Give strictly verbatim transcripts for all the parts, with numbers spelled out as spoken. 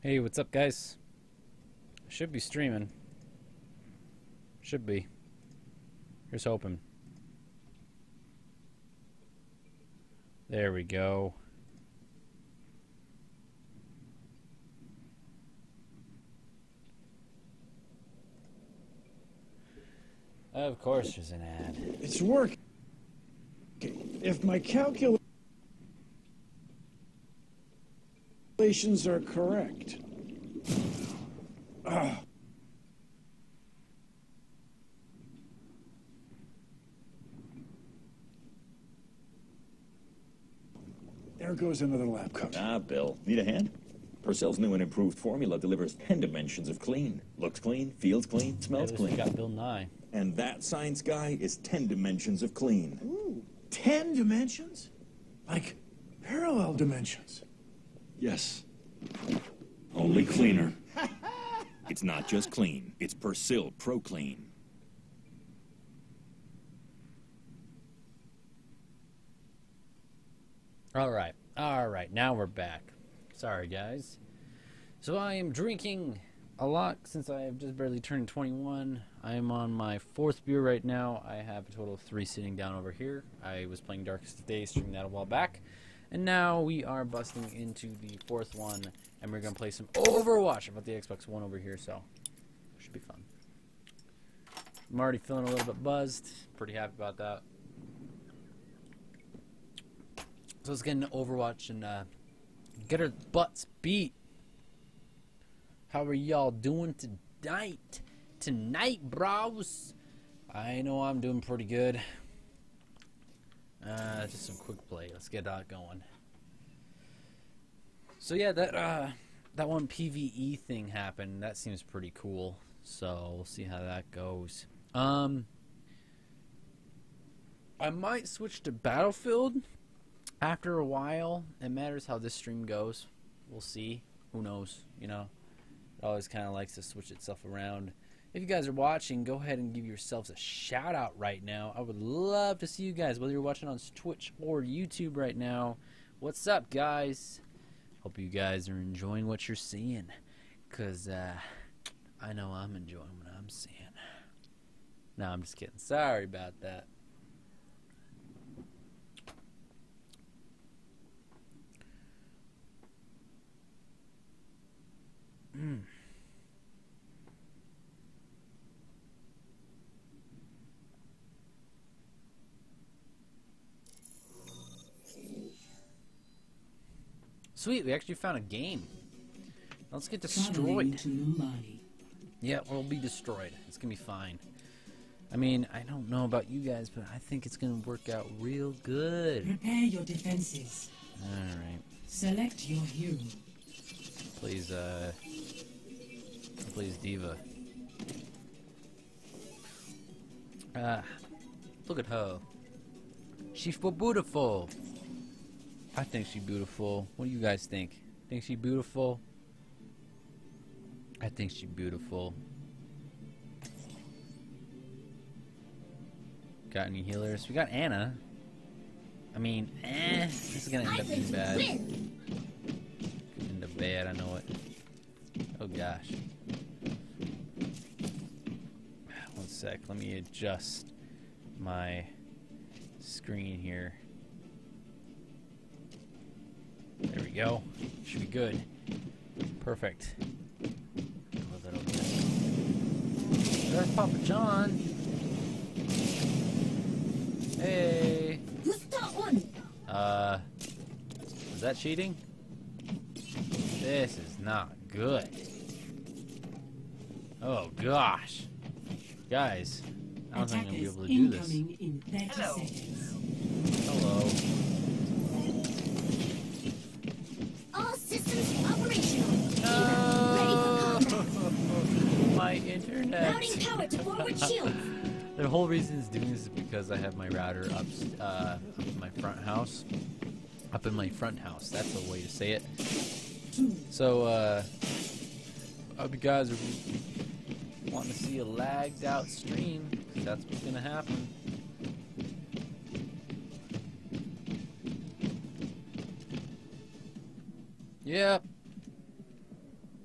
Hey, what's up, guys? Should be streaming. Should be. Here's hoping. There we go. Of course there's an ad. It's working. If my calculations are correct. Ah. There goes another lab coat. Ah, Bill. Need a hand? Purcell's new and improved formula delivers ten dimensions of clean. Looks clean, feels clean, smells Hey, clean. we got Bill Nye. And that science guy is ten dimensions of clean. Ooh, ten dimensions? Like parallel dimensions. Yes. Only cleaner. It's not just clean. It's Persil Pro Clean. All right. All right. Now we're back. Sorry, guys. So I am drinking a lot since I have just barely turned twenty-one. I am on my fourth beer right now. I have a total of three sitting down over here. I was playing Darkest Day, streaming that a while back. And now we are busting into the fourth one, and we're going to play some Overwatch. I've got the Xbox One over here, so should be fun. I'm already feeling a little bit buzzed. Pretty happy about that. So let's get into Overwatch and uh, get our butts beat. How are y'all doing tonight? Tonight, bros. I know I'm doing pretty good. Uh, just some quick play. Let's get that going. So yeah, that uh, that one PvE thing happened. That seems pretty cool. So we'll see how that goes. Um, I might switch to Battlefield after a while. It matters how this stream goes. We'll see. Who knows? You know, it always kind of likes to switch itself around. If you guys are watching, go ahead and give yourselves a shout out right now. I would love to see you guys, whether you're watching on Twitch or YouTube right now. What's up, guys? Hope you guys are enjoying what you're seeing, because uh, I know I'm enjoying what I'm seeing. No, I'm just kidding. Sorry about that. Mm. Sweet, we actually found a game. Let's get destroyed. Yeah, we'll be destroyed. It's gonna be fine. I mean, I don't know about you guys, but I think it's gonna work out real good. Prepare your defenses. Alright. Select your hero. Please, uh... Please, Diva. Ah, look at her. She's so beautiful. I think she's beautiful. What do you guys think? Think she's beautiful? I think she's beautiful. Got any healers? We got Anna. I mean, eh, this is gonna end up being bad. End up bad, I know it. Oh gosh. One sec, let me adjust my screen here. There we go. Should be good. Perfect. There's Papa John. Hey. Uh, is that cheating? This is not good. Oh gosh. Guys, I don't think I'm gonna be able to do this. Hello. Hello. All systems operational. No! Ready for combat. My internet. Routing power to forward shield. The whole reason it's doing this is because I have my router up, uh, up in my front house. Up in my front house. That's the way to say it. So, uh, I hope you guys are wanting to see a lagged out stream, because that's what's going to happen. Yep.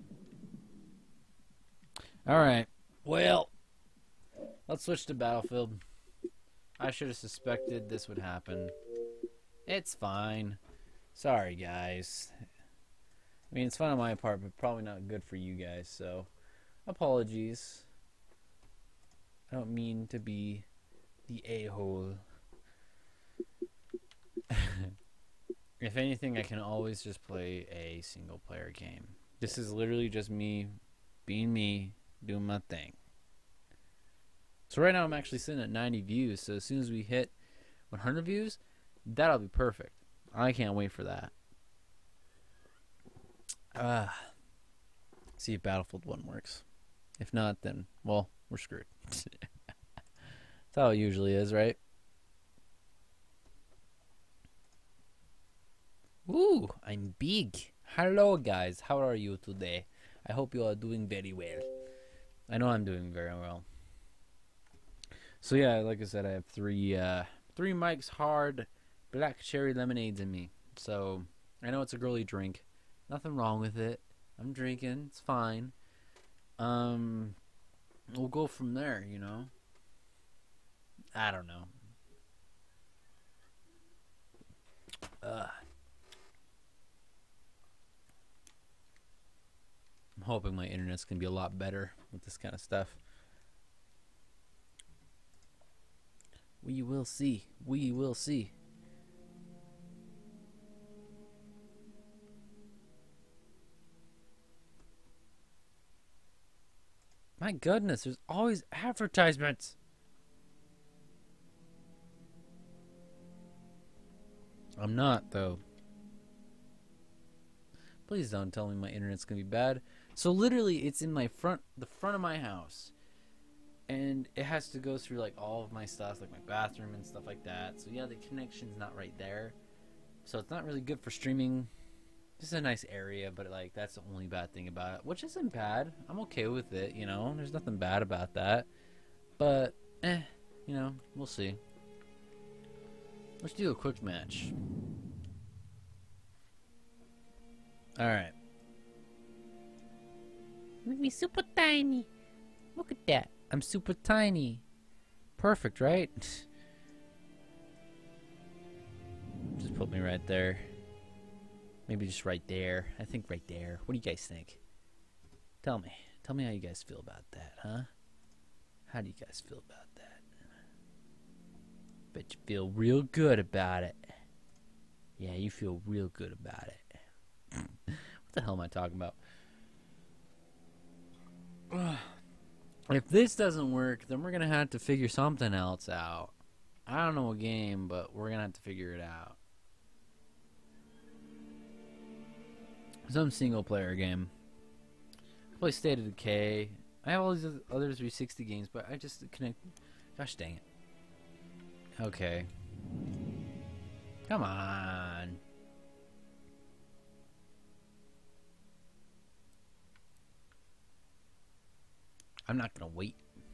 Alright. Well, let's switch to Battlefield. I should have suspected this would happen. It's fine. Sorry, guys. I mean, it's fun on my part, but probably not good for you guys, so apologies. I don't mean to be the a-hole. If anything, I can always just play a single player game. This is literally just me being me, doing my thing. So right now I'm actually sitting at ninety views, so as soon as we hit one hundred views, that'll be perfect. I can't wait for that. Ah, uh, see if Battlefield one works. If not, then, well, we're screwed. That's how it usually is, right? Ooh, I'm big. Hello, guys. How are you today? I hope you are doing very well. I know I'm doing very well. So yeah, like I said, I have three, uh, three Mike's Hard Black Cherry Lemonades in me. So I know it's a girly drink. Nothing wrong with it. I'm drinking. It's fine. Um, we'll go from there. You know. I don't know. Uh. I'm hoping my internet's gonna be a lot better with this kind of stuff. We will see. We will see. My goodness, there's always advertisements. I'm not, though. Please don't tell me my internet's gonna be bad. So literally, it's in my front, the front of my house, and it has to go through like all of my stuff, like my bathroom and stuff like that. So yeah, the connection's not right there, so it's not really good for streaming. It's a nice area, but like that's the only bad thing about it, which isn't bad. I'm okay with it, you know. There's nothing bad about that, but eh, you know, we'll see. Let's do a quick match. All right. Make me super tiny. Look at that. I'm super tiny. Perfect, right? Just put me right there. Maybe just right there. I think right there. What do you guys think? Tell me. Tell me how you guys feel about that, huh? How do you guys feel about that? Bet you feel real good about it. Yeah, you feel real good about it. What the hell am I talking about? If this doesn't work, then we're going to have to figure something else out. I don't know what game, but we're going to have to figure it out. Some single player game. I play State of Decay. I have all these other three sixty games, but I just connect. Gosh dang it. Okay. Come on. I'm not gonna wait.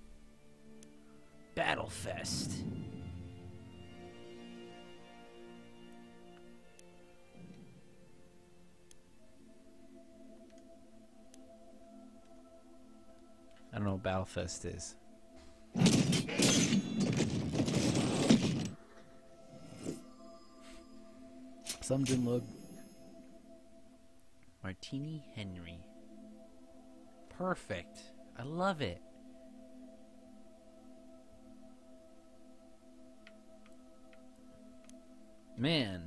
Battlefest. I don't know what Battlefest is. Something look. Martini Henry. Perfect. I love it. Man.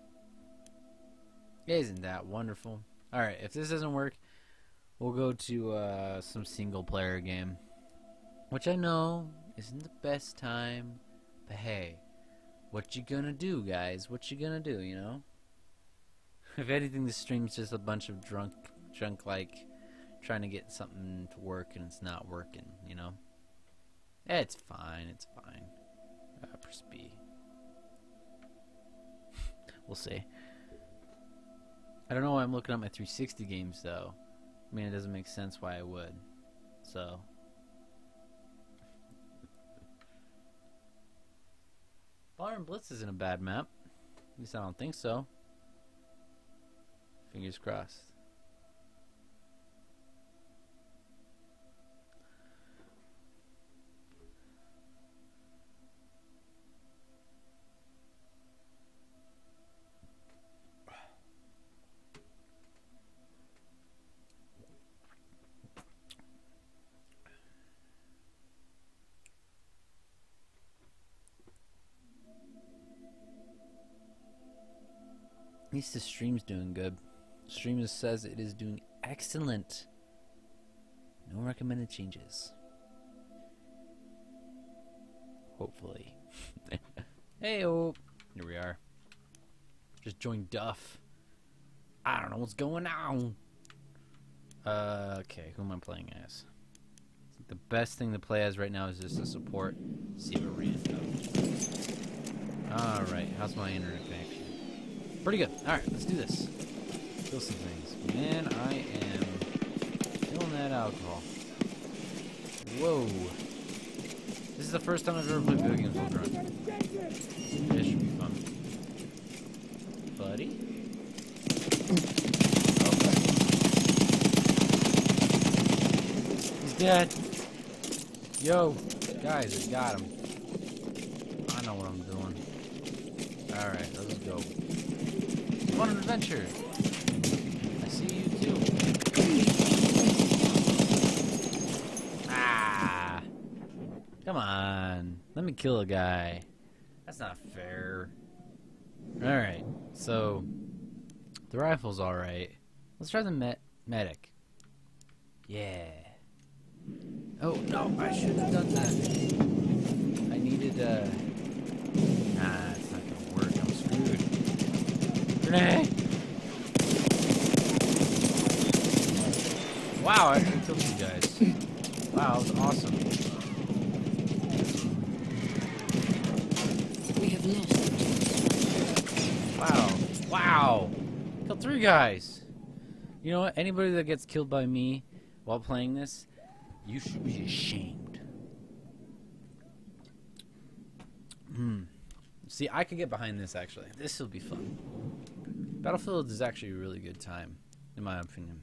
Isn't that wonderful? Alright, if this doesn't work, we'll go to uh, some single player game. Which I know isn't the best time, but hey, what you gonna do, guys? What you gonna do, you know? If anything, this stream's just a bunch of drunk, drunk like, trying to get something to work and it's not working, you know? Eh, it's fine, it's fine. Uh, press B. We'll see. I don't know why I'm looking at my three sixty games, though. I mean, it doesn't make sense why I would. So. Fire and Blitz isn't a bad map. At least I don't think so. Fingers crossed. At least the stream's doing good. Stream says it is doing excellent. No recommended changes. Hopefully. Hey, oh, here we are. Just joined Duff. I don't know what's going on. Uh, okay, who am I playing as? I think the best thing to play as right now is just a support. See what random. Alright, how's my internet connection? Pretty good. Alright, let's do this. Kill some things. Man, I am killing that alcohol. Whoa. This is the first time I've ever played video games while drunk. This should be fun. Buddy? He's dead. Yo, guys, I got him. I know what I'm doing. Alright, let's go. Fun and adventure. I see you too. Ah! Come on. Let me kill a guy. That's not fair. Alright, so the rifle's alright. Let's try the met medic. Yeah. Oh no, I shouldn't have done that. I needed uh Nah, it's not gonna work. I'm screwed. Grenade! Wow, I actually killed you guys. Wow, that was awesome. We have lost. Wow. Wow. Killed three guys. You know what? Anybody that gets killed by me while playing this, you should be ashamed. Hmm. See, I could get behind this, actually. This will be fun. Battlefield is actually a really good time, in my opinion.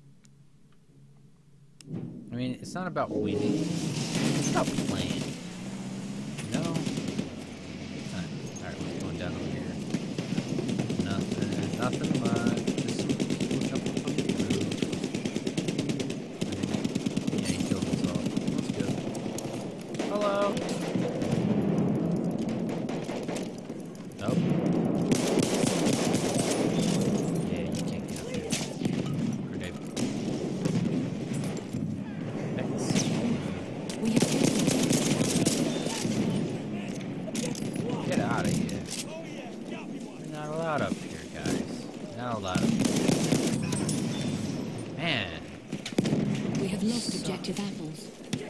I mean, it's not about winning. It's about playing. You know? Good time. Alright, what's going down over here? Nothing. Nothing much. Just some people jumping from the roof. Yeah, he killed himself. That's good. Hello! Nope. Yeah, you can't get up there. Grenade. Thanks. We have Get out of here. You're not allowed up here, guys. You're not allowed up here. Man. we have lost objective apples.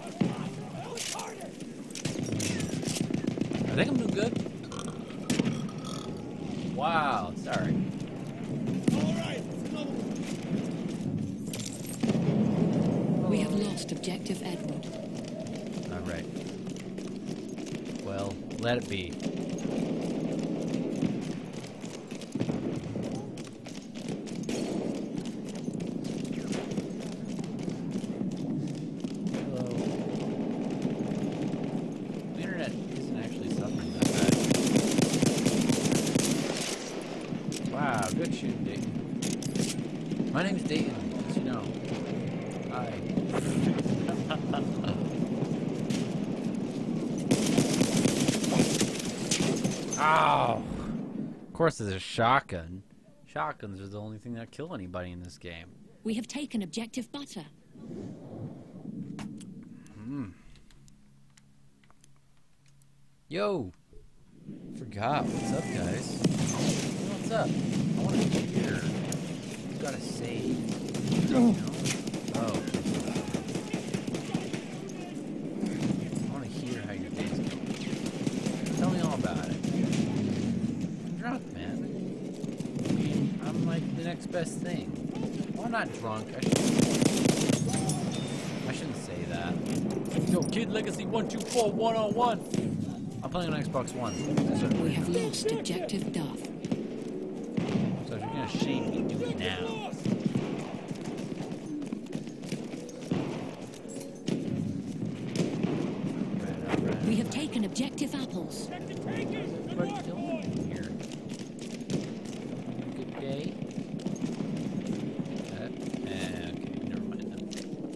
I think I'm doing good. Wow, sorry. We have lost objective Edward. Alright. Well, let it be. Hello. The internet isn't actually suffering that bad. Wow, good shooting, Dayton. My name's Dayton, as you know. Hi. Ow! Of course, there's a shotgun. Shotguns are the only thing that kill anybody in this game. We have taken objective butter. Hmm. Yo! Forgot. What's up, guys? What's up? I want to hear. You gotta save. You know? Oh. I want to hear how your day's going. Tell me all about it. I'm drunk, man. I mean, I'm like the next best thing. Well, I'm not drunk. I shouldn't, I shouldn't say that. Yo, Kid Legacy one two four one oh one. I'm playing on Xbox One. That's what We have lost objective Duff. So if you're gonna shame me, do it now. Alright, alright. We have taken objective apples. What's everybody doing here? Good day? Uh, eh, okay, never mind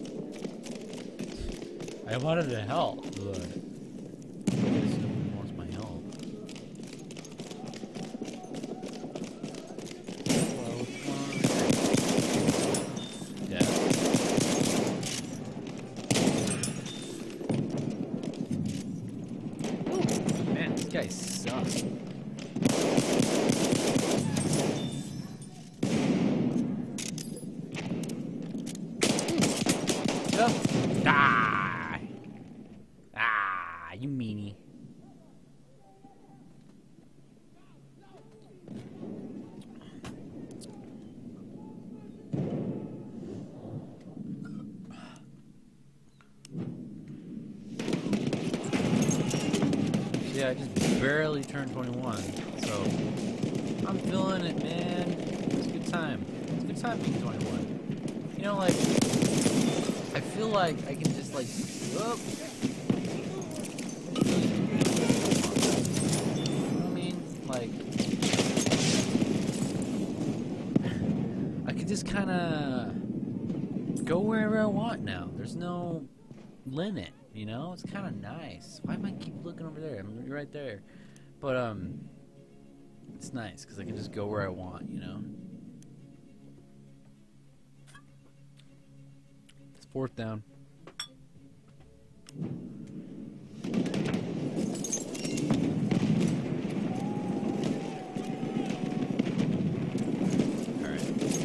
then. I wanted to help, but nobody wants my help. up. Die! Ah, you meanie. Yeah, I just barely turned twenty-one, so I'm feeling it, man. It's a good time. It's a good time being twenty-one. You know, like, I feel like I can just, like, whoop. You know what I mean? Like, I can just kind of go wherever I want now. There's no limit. You know, it's kind of nice. Why am I keep looking over there? I'm right there. But, um, it's nice because I can just go where I want, you know? It's fourth down. Alright.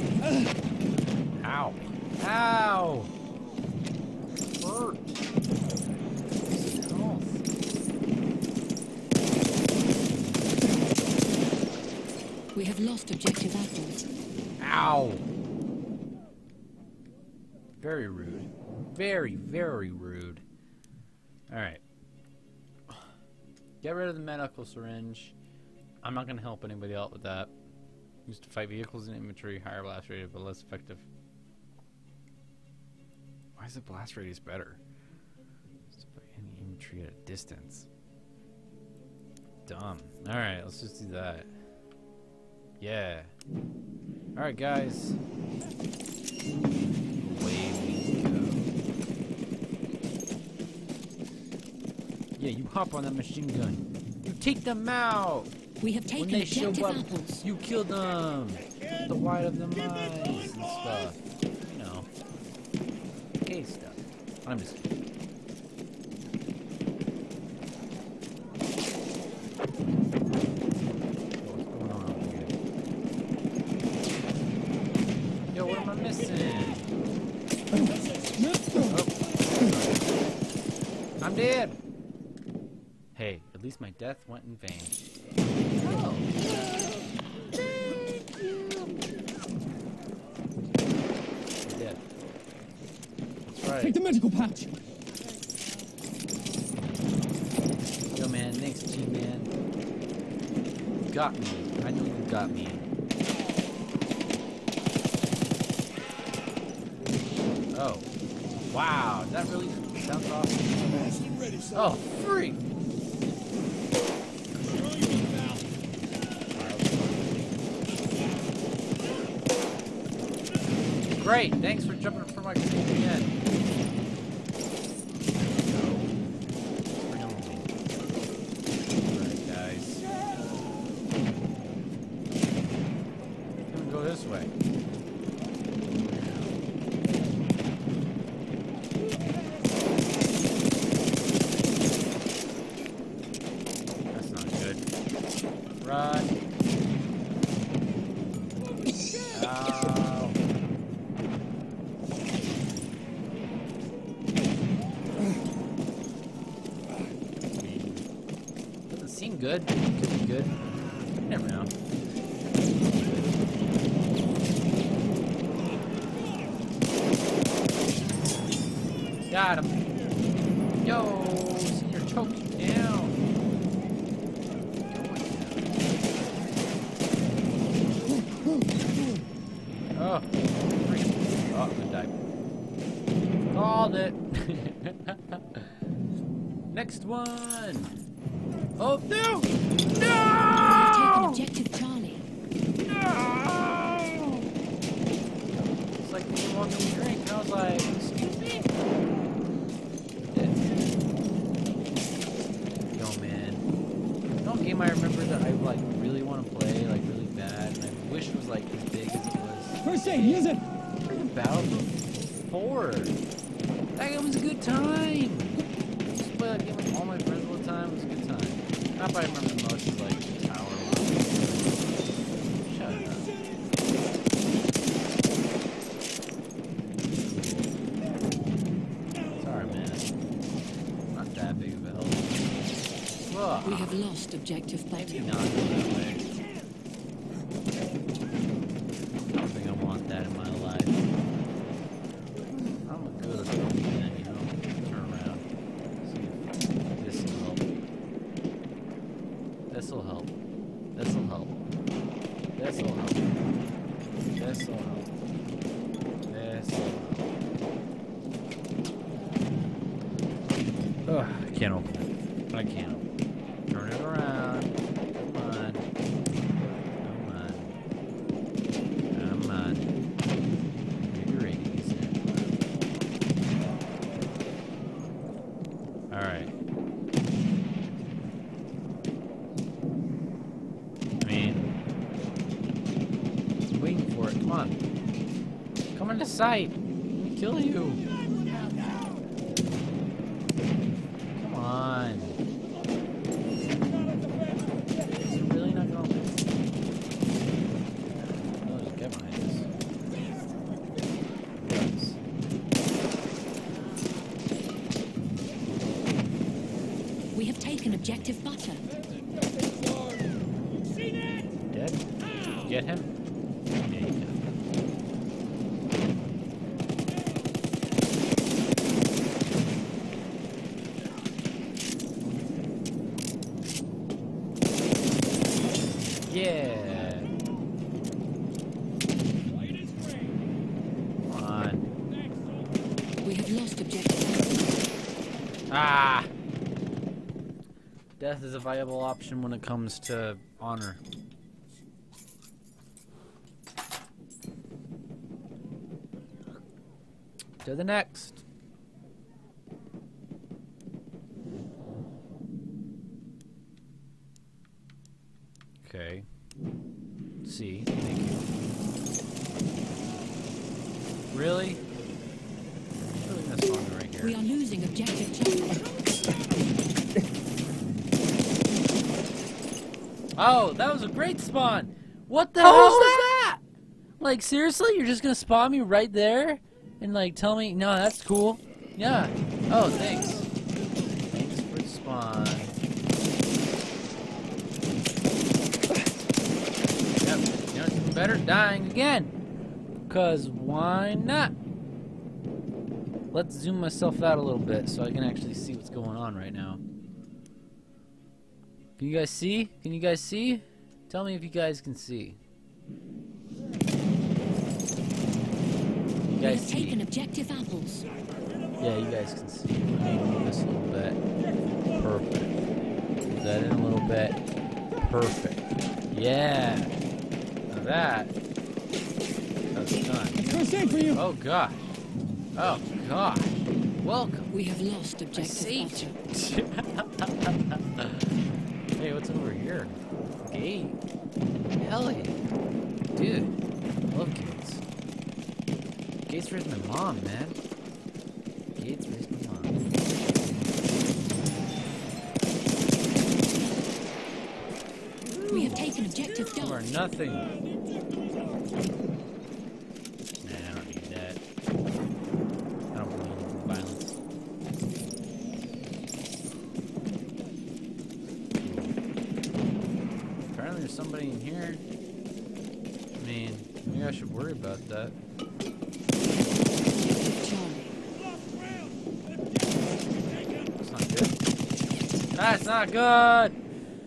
Ow. Ow! Hurt. We have lost objective apples. Ow! Very rude. Very, very rude. Alright. Get rid of the medical syringe. I'm not going to help anybody out with that. Used to fight vehicles and infantry, higher blast radius, but less effective. Why is the blast radius better? Used to fight any infantry at a distance. Dumb. Alright, let's just do that. Yeah. Alright, guys. Away we go. Yeah, you hop on that machine gun. You take them out! We have When taken they show objective up, apples. you kill them! The white of them eyes and stuff. You know. Gay stuff. I'm just kidding. I'm dead. Hey, at least my death went in vain. Oh. I'm dead. That's right. Take the medical pouch. Yo, man. Thanks, G-Man. You got me. I know you got me. Oh. Wow. That really sounds awesome. Oh, freak. Great. Thanks for jumping for my screen again. Alright, guys. I'm gonna go this way. Run. Ow. Doesn't seem good. Could be good. You never know. Got him. Yo, senior choked you down. Oh, freak. Oh, I'm gonna die. Called it. Next one. Oh, no! No! Taken objective Charlie. No! It's like when you walked in the drink, and I was like, excuse me? Yo, man. No game I remember that I, like, really want to play, like, really bad, and I wish it was, like, as big as it was. First aid, use it. Freaking Battlefield four. That game was a good time. I used to play that game with all my friends all the time. It was a good time. Not what I remember the most is like the tower one. Shut up. We have lost objective Maybe butter. not go that way. I don't think I want that in my life. I'm good at that, you know. Turn around. See if this will help. This'll help. This'll help. This'll help. This'll help. This'll help. Ugh, I can't open it. I can't open it. Turn it around. Come on. Come on. Come on. Do your ratings. Alright. I mean, I'm waiting for it. Come on. Come into sight. Let me kill you. Come on. Is it really not gonna open? I'll just get behind this. Yes. We have taken objective butter. Dead? Get him? Yeah, you got him. Yeah. Come on. We have lost objective. Ah! Death is a viable option when it comes to honor. To the next. Okay. C. Thank you. Really? Really this one right here. We are losing objective Charlie. Oh, that was a great spawn. What the hell was that? Like, seriously? You're just gonna spawn me right there? And, like, tell me, no, that's cool. Yeah. Oh, thanks. Thanks for the spawn. Yep. You know, it's even better dying again. Because why not? Let's zoom myself out a little bit so I can actually see what's going on right now. Can you guys see? Can you guys see? Tell me if you guys can see. You We guys have see? taken objective apples. Yeah, you guys can see. Let me move this a little bit. Perfect. Move that in a little bit. Perfect. Yeah. Now that. That's done. First aid for you. Oh god. Oh god. Welcome. We have lost I objective saved butter. you. Hey, what's over here? Gate. Hell yeah. Dude. I love gates. Gates raised my mom, man. Gates raised my mom. We have taken objective You are Dart. nothing. Nah, I don't need that. I don't believe in violence. Apparently there's somebody in here. I mean, maybe I should worry about that. Objective Charlie. That's not good. That's not good!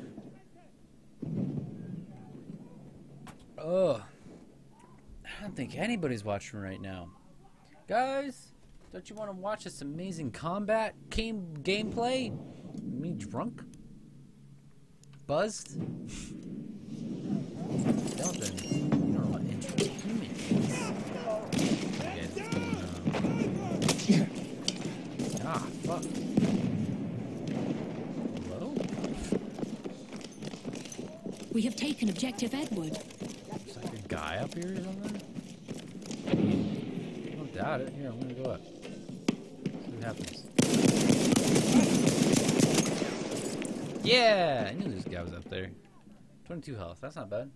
Ugh. I don't think anybody's watching right now. Guys, don't you want to watch this amazing combat game gameplay? Me drunk? Buzzed? Well then, you don't know what entertainment is. Okay, let's go, um, ah, fuck. Hello? We have taken objective Edward. There's like a guy up here or something? I mean, I don't doubt it. Here, I'm gonna go up. See what happens. Yeah! I knew this guy was up there. twenty-two health. That's not bad.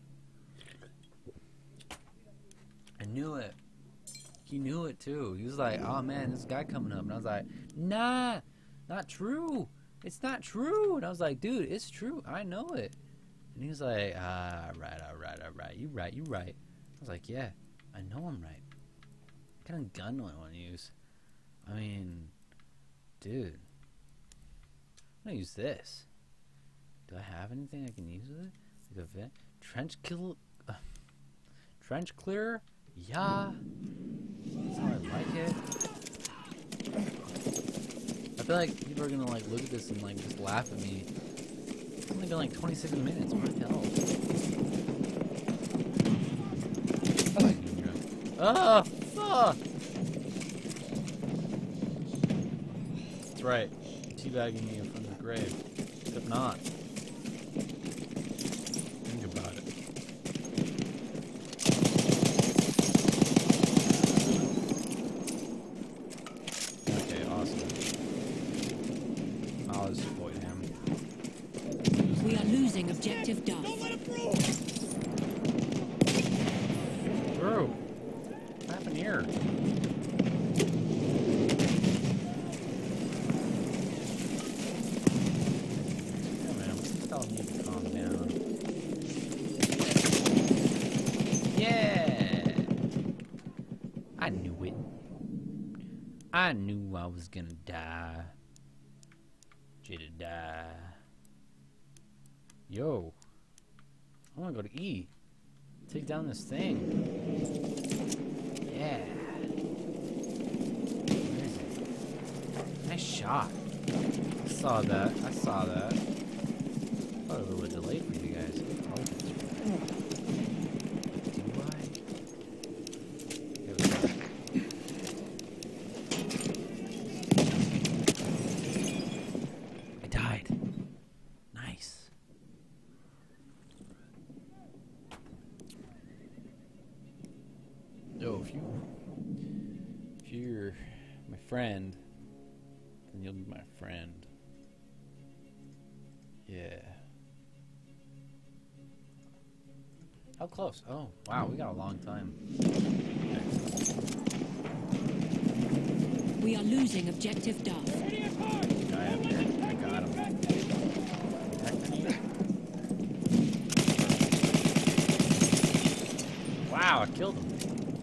I knew it. He knew it too. He was like, oh man, this guy coming up. And I was like, nah, not true. it's not true. And I was like, dude, it's true. I know it. And he was like, ah, right, all right, all right. You right, you right. I was like, yeah, I know I'm right. What kind of gun do I want to use? I mean, dude, I'm going to use this. Do I have anything I can use with it? Like a vent? Trench kill... Uh, trench clearer? Yeah. That's how I like it. I feel like people are gonna like look at this and like just laugh at me. It's only been like twenty-six minutes. What the hell? Oh, fuck! That's right. Teabagging you from the grave. Except not. Think about it. Okay, awesome. I'll just avoid him. We are losing objective Duff. Through. What happened here? Yeah, man, we all need to calm down. Yeah! I knew it. I knew I was gonna die. Jada die. Yo. I wanna go to E. Take down this thing. Yeah. Where is it? Nice shot. I saw that. I saw that. Thought it was a little delayed for you guys. Oh, do I? There we go. I died. Nice. Yo, if you if you're my friend, then you'll be my friend. Yeah. How close? Oh, wow, we got a long time. We are losing objective Duff. Guy up here. I got him. Wow, I killed him.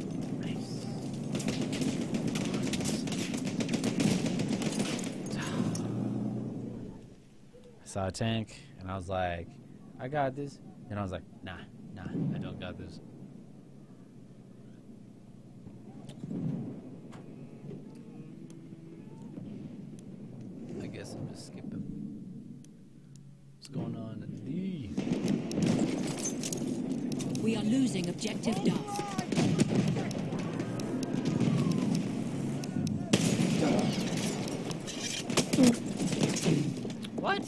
Saw a tank, and I was like, I got this. And I was like, nah, nah, I don't got this. I guess I'm just skipping. What's going on at D? We are losing objective Duff. What?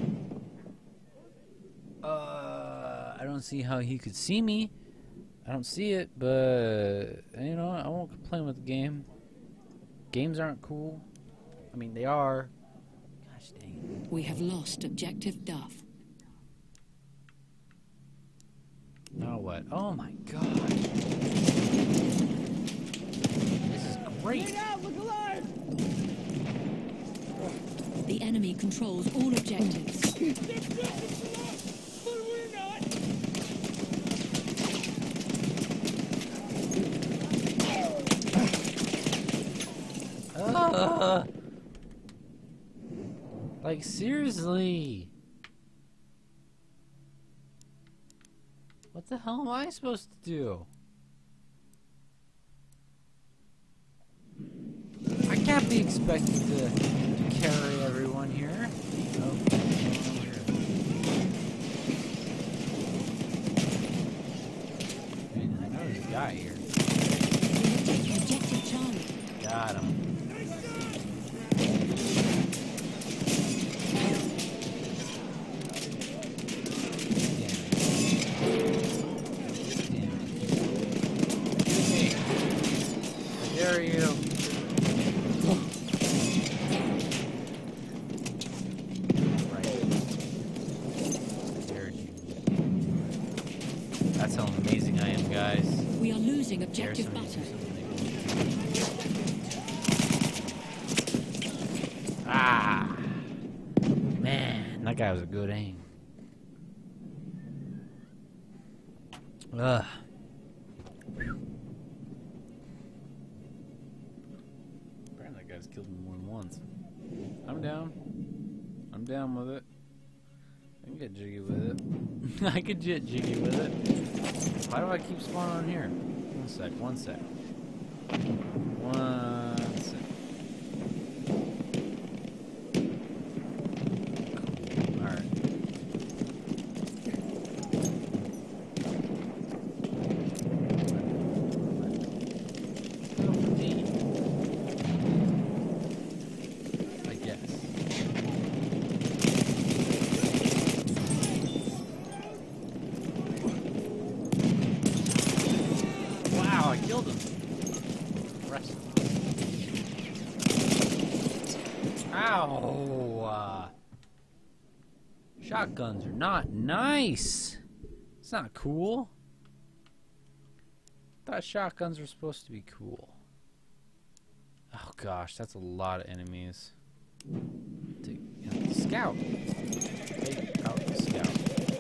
Uh, I don't see how he could see me. I don't see it, but you know, I won't complain with the game. Games aren't cool. I mean, they are. Gosh dang. We have lost objective Duff. Now what? Oh my god. This is great. The enemy controls all objectives. Uh, like, seriously. What the hell am I supposed to do? I can't be expected to, to carry everyone here. Oh, I mean, I know there's a guy here. We have taken objective Charlie. Got him. Dare you? Right. I dared you. That's how amazing I am, guys. We are losing Dare objective somebody to Butter. do something. Ah! guy was a good aim. Ugh. Apparently that guy's killed me more than once. I'm down. I'm down with it. I can get jiggy with it. I could get jiggy with it. Why do I keep spawning on here? One sec, one sec. One sec. Cool. Alright. I guess. Wow, I killed him. Impressive. Ow! Uh, shotguns are not nice. It's not cool. I thought shotguns were supposed to be cool. Oh gosh, that's a lot of enemies. Take out the scout. Take out the scout.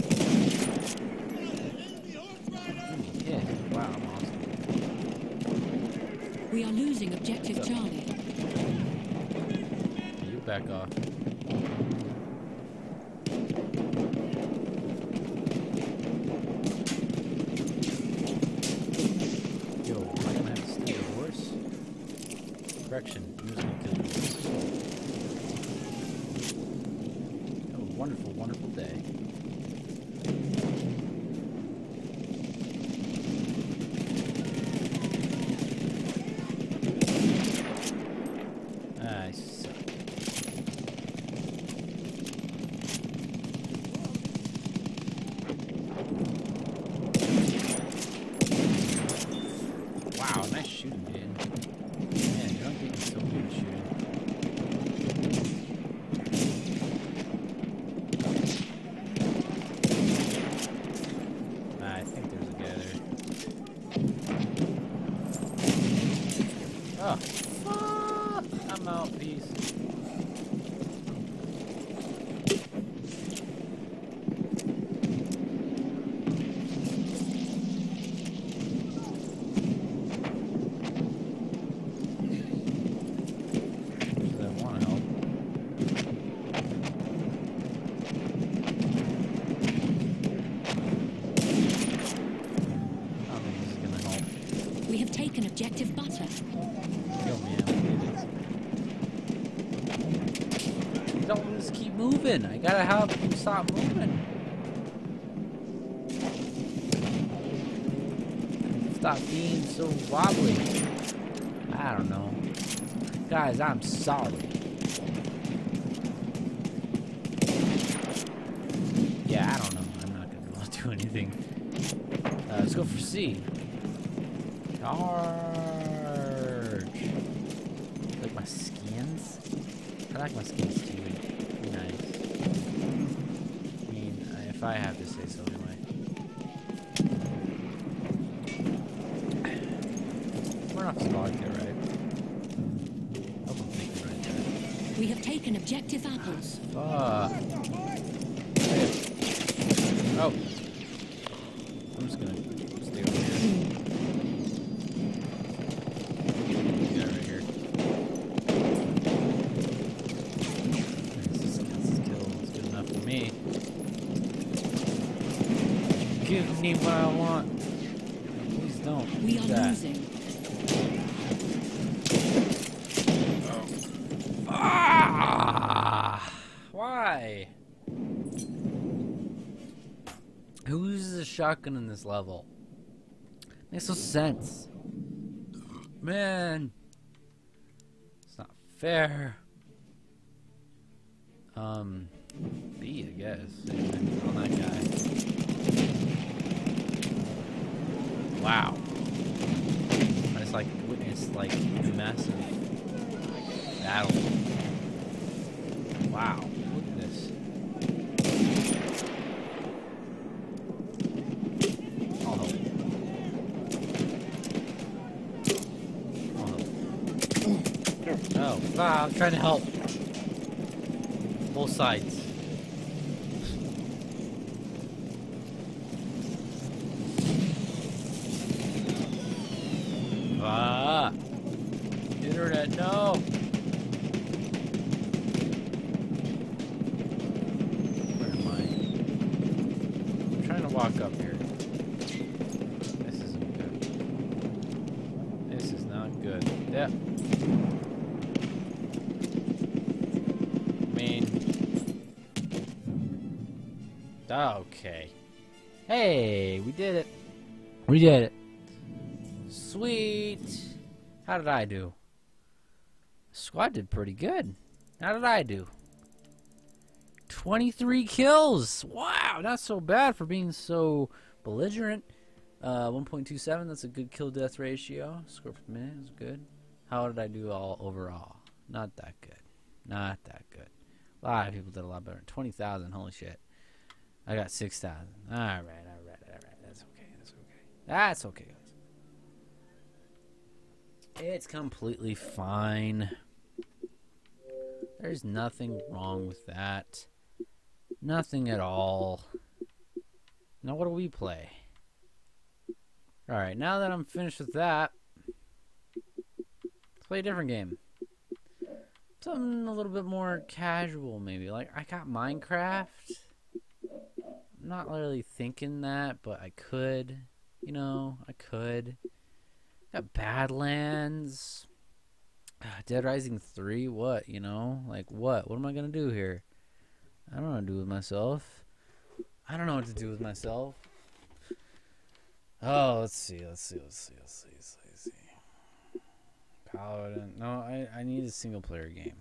Yeah, wow, I'm awesome. We are losing objective Charlie. You back off. Yo, am I gonna have to steal a horse? Correction, I'm just gonna kill the horse. Have a wonderful, wonderful day. I suck. Wow, nice shooting, Dayton. Man, you're not getting so good at shooting. Ah, I think there's a guy there. Oh, fuck! I'm out, peace. I want to help. I don't think this is gonna help. We have taken objective butter. Kill me, I don't just keep moving. I gotta have him stop moving. Stop being so wobbly. I don't know. Guys, I'm sorry. Yeah, I don't know. I'm not gonna be able to do anything. Uh, let's go for C. Charge. Like my skins? I like my skins too. Nice. I mean, if I have to say so anyway. We're not supposed to, right? Hope I'm thinking right there. We have taken objective apples. Fuck. Oh. I'm just gonna stay over here. Get right here. This is a kill. It's good enough for me. Give me what I want. Please don't. We do are that. losing. Ah! Why? Who uses a shotgun in this level? Makes no sense. Man. It's not fair. Um, B, I guess. On that guy. Wow. I just like witnessed like a massive battle. Wow. Look at this. I'll help. I'll help. Oh, ah, I'm trying to help. Both sides. yet. No. Where am I? I'm trying to walk up here. This isn't good. This is not good. Yeah. I mean. Okay. Hey, we did it. We did it. Sweet. How did I do? Squad did pretty good. How did I do? twenty-three kills. Wow, not so bad for being so belligerent. Uh, one point two seven, that's a good kill death ratio. Score per minute is good. How did I do all overall? Not that good. Not that good. A lot of people did a lot better. twenty thousand, holy shit. I got six thousand. Alright, alright, alright. That's okay, that's okay. That's okay, guys. It's completely fine. There's nothing wrong with that. Nothing at all. Now what do we play? Alright, now that I'm finished with that, let's play a different game. Something a little bit more casual, maybe. Like, I got Minecraft. I'm not really thinking that, but I could. You know, I could. Got Badlands. Dead Rising three, what, you know? Like, what? What am I going to do here? I don't know what to do with myself. I don't know what to do with myself. Oh, let's see, let's see, let's see, let's see, let's see. Let's see. Paladin. No, I, I need a single player game.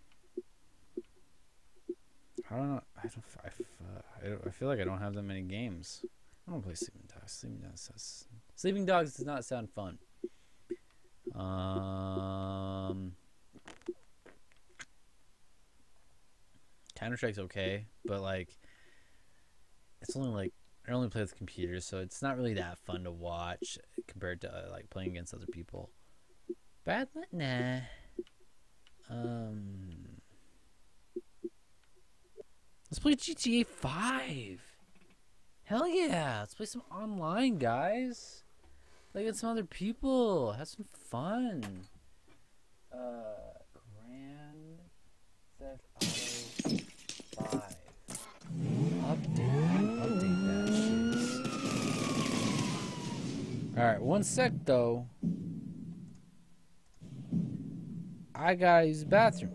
I don't know. I don't. I, uh, I, I feel like I don't have that many games. I don't play Sleeping Dogs. Sleeping Dogs. Sounds, Sleeping Dogs does not sound fun. Um, Counter Strike's okay, but like, it's only like I only play with computers, so it's not really that fun to watch compared to uh, like playing against other people. Bad, nah. Um, let's play G T A five. Hell yeah! Let's play some online, guys. Like, get some other people. Have some fun. Uh, Grand Theft Auto five. Update. Update that shit. Alright, one sec, though. I gotta use the bathroom.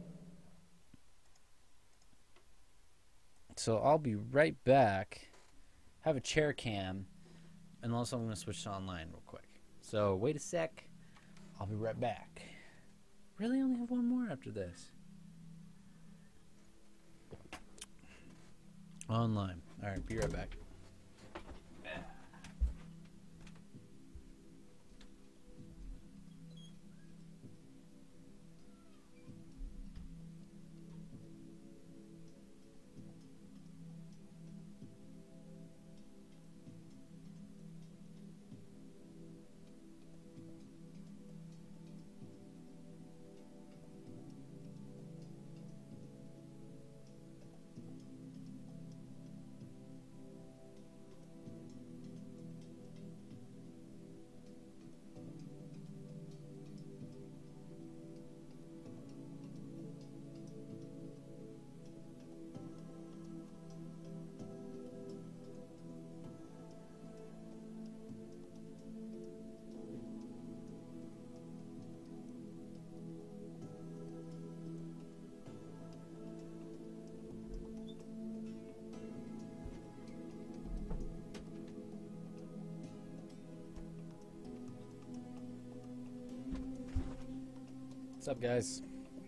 So, I'll be right back. Have a chair cam. And also I'm going to switch to online real quick. So, wait a sec. I'll be right back. Really only have one more after this. Online. Alright, be right back. What's up, guys?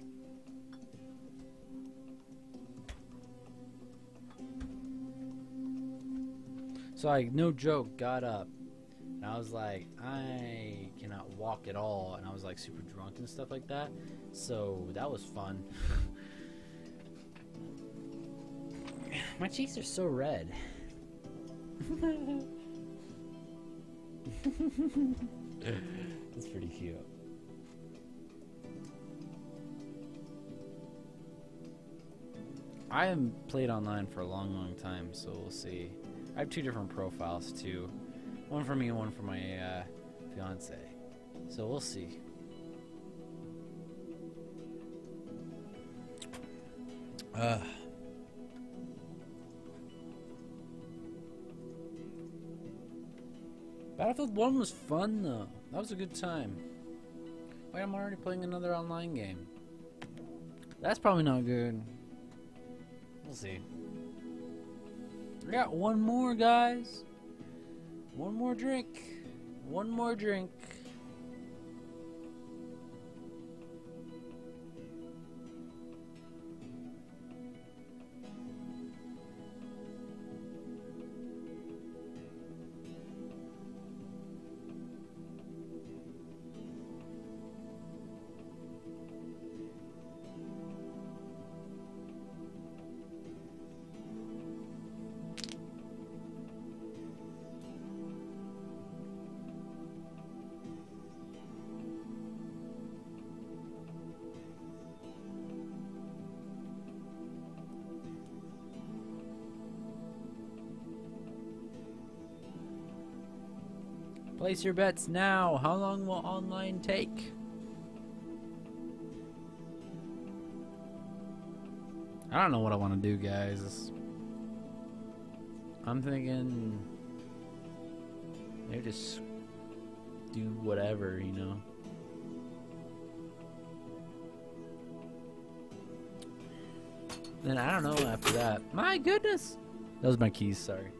So I, no joke, got up and I was like, I cannot walk at all, and I was like super drunk and stuff like that. So that was fun. My cheeks are so red. That's pretty cute. I haven't played online for a long, long time, so we'll see. I have two different profiles, too. One for me and one for my uh, fiance. So we'll see. Uh. Battlefield one was fun though. That was a good time. Wait, I'm already playing another online game. That's probably not good. We'll see. I got one more, guys. One more drink. One more drink. Place your bets now. How long will online take? I don't know what I want to do, guys. I'm thinking maybe just do whatever, you know. Then I don't know after that. My goodness. Those are my keys, sorry.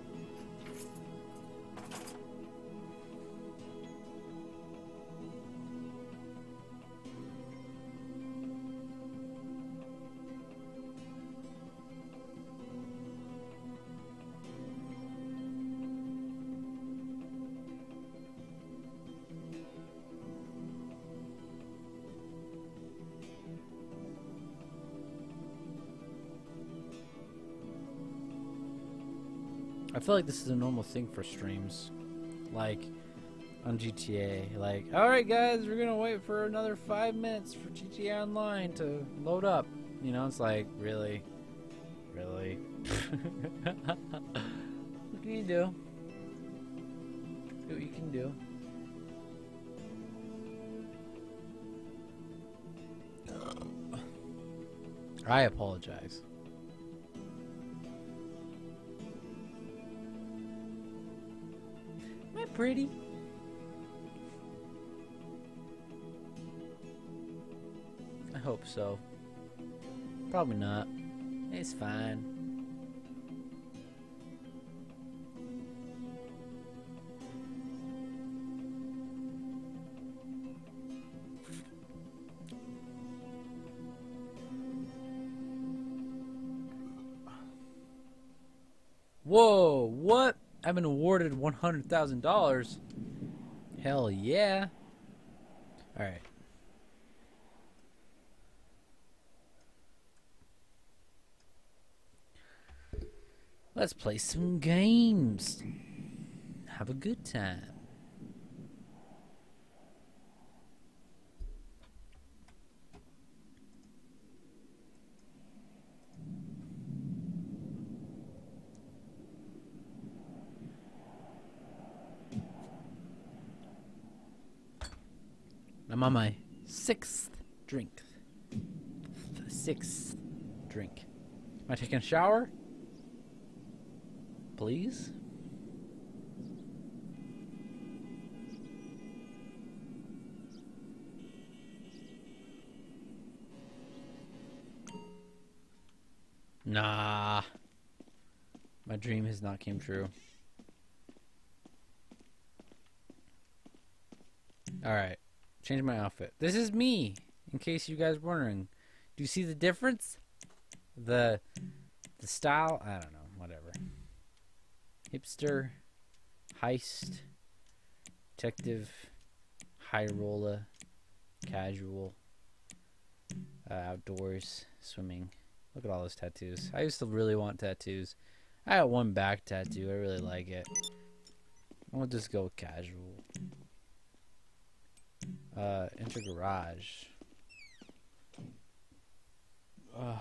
I feel like this is a normal thing for streams, like on G T A. Like, all right, guys, we're gonna wait for another five minutes for G T A Online to load up. You know, it's like, really, really. What can you do? Do what you can do. I apologize. Am I pretty? I hope so. Probably not. It's fine. Whoa, what? I've been awarded one hundred thousand dollars. Hell yeah. Alright. Let's play some games. Have a good time. I'm on my sixth drink. Sixth drink. Am I taking a shower? Please? Nah. My dream has not came true. Alright. Change my outfit. This is me, in case you guys were wondering. Do you see the difference? The the style? I don't know. Whatever. Hipster, heist, detective, high roller, casual, uh, outdoors, swimming. Look at all those tattoos. I used to really want tattoos. I got one back tattoo. I really like it. I'll just go with casual. Uh, enter garage. Uh.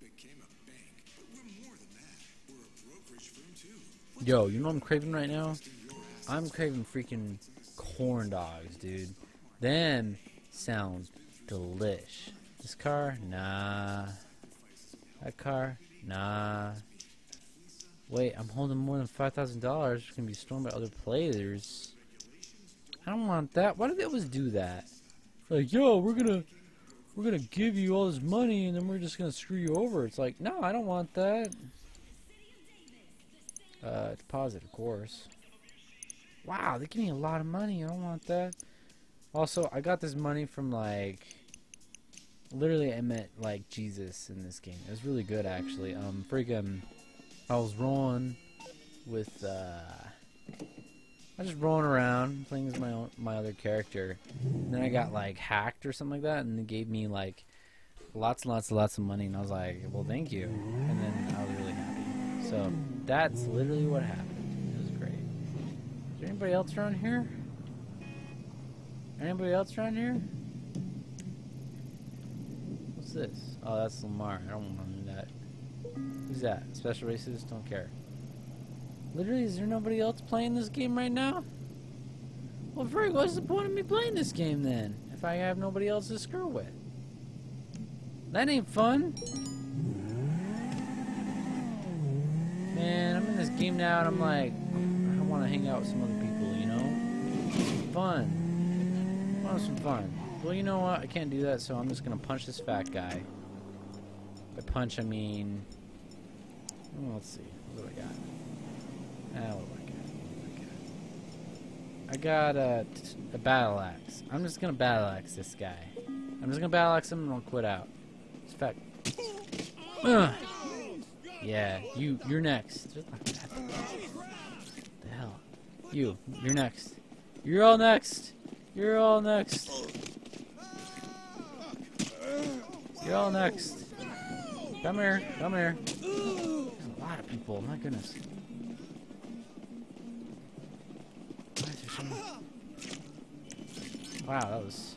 Yo, you know what I'm craving right now? I'm craving freaking corn dogs, dude. Them sound delish. This car? Nah. That car? Nah. Wait, I'm holding more than five thousand dollars. It's going to be stolen by other players. I don't want that. Why do they always do that? Like, yo, we're going to we're gonna give you all this money and then we're just going to screw you over. It's like, no, I don't want that. Uh, deposit, of course. Wow, they give me a lot of money. I don't want that. Also, I got this money from, like... Literally, I met, like, Jesus in this game. It was really good, actually. Um, freaking... I was rolling with, uh... I was just rolling around, playing as my own, my other character. And then I got, like, hacked or something like that, and they gave me, like, lots and lots and lots of money. And I was like, well, thank you. And then I was really happy. So, that's literally what happened. It was great. Is there anybody else around here? Anybody else around here? What's this? Oh, that's Lamar. I don't want to know that. Who's that? Special races? Don't care. Literally, is there nobody else playing this game right now? Well, Frig, what's the point of me playing this game then? If I have nobody else to screw with? That ain't fun. Man, I'm in this game now and I'm like, I want to hang out with some other people, you know? Some fun. I want some fun. Well, you know what? I can't do that, so I'm just going to punch this fat guy. By punch, I mean... Oh, let's see. What do I got? Ah, what do I got? What do I got? I got a, a battle axe. I'm just going to battle axe this guy. I'm just going to battle axe him and I'll quit out. This fat... Ugh. Yeah, you, you're next. Just like that. What the hell? You, you're next. You're all next. You're all next. You're all next. Come here, come here. There's a lot of people, my goodness. Why is there so many? Wow, that was...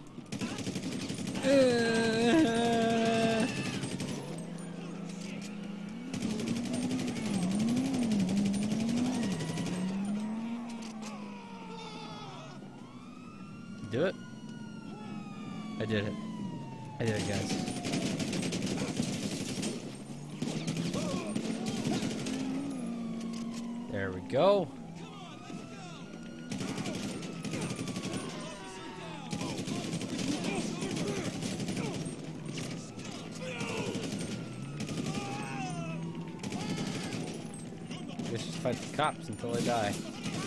Uh... Do it? I did it. I did it, guys. There we go. Let's just fight the cops until they die.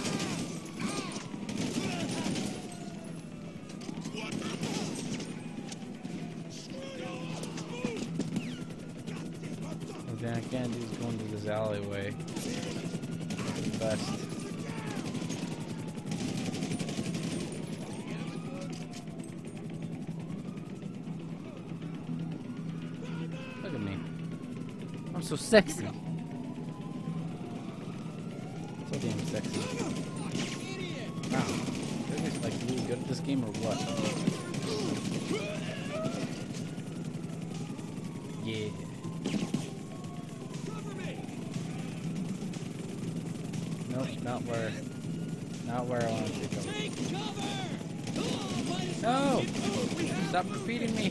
I can't do is going to this alleyway. That's the best. Look at me. I'm so sexy. So damn sexy. Wow. Are you guys like really good at this game or what? Yeah. Nope, not where, not where I want to go. No! Stop repeating me!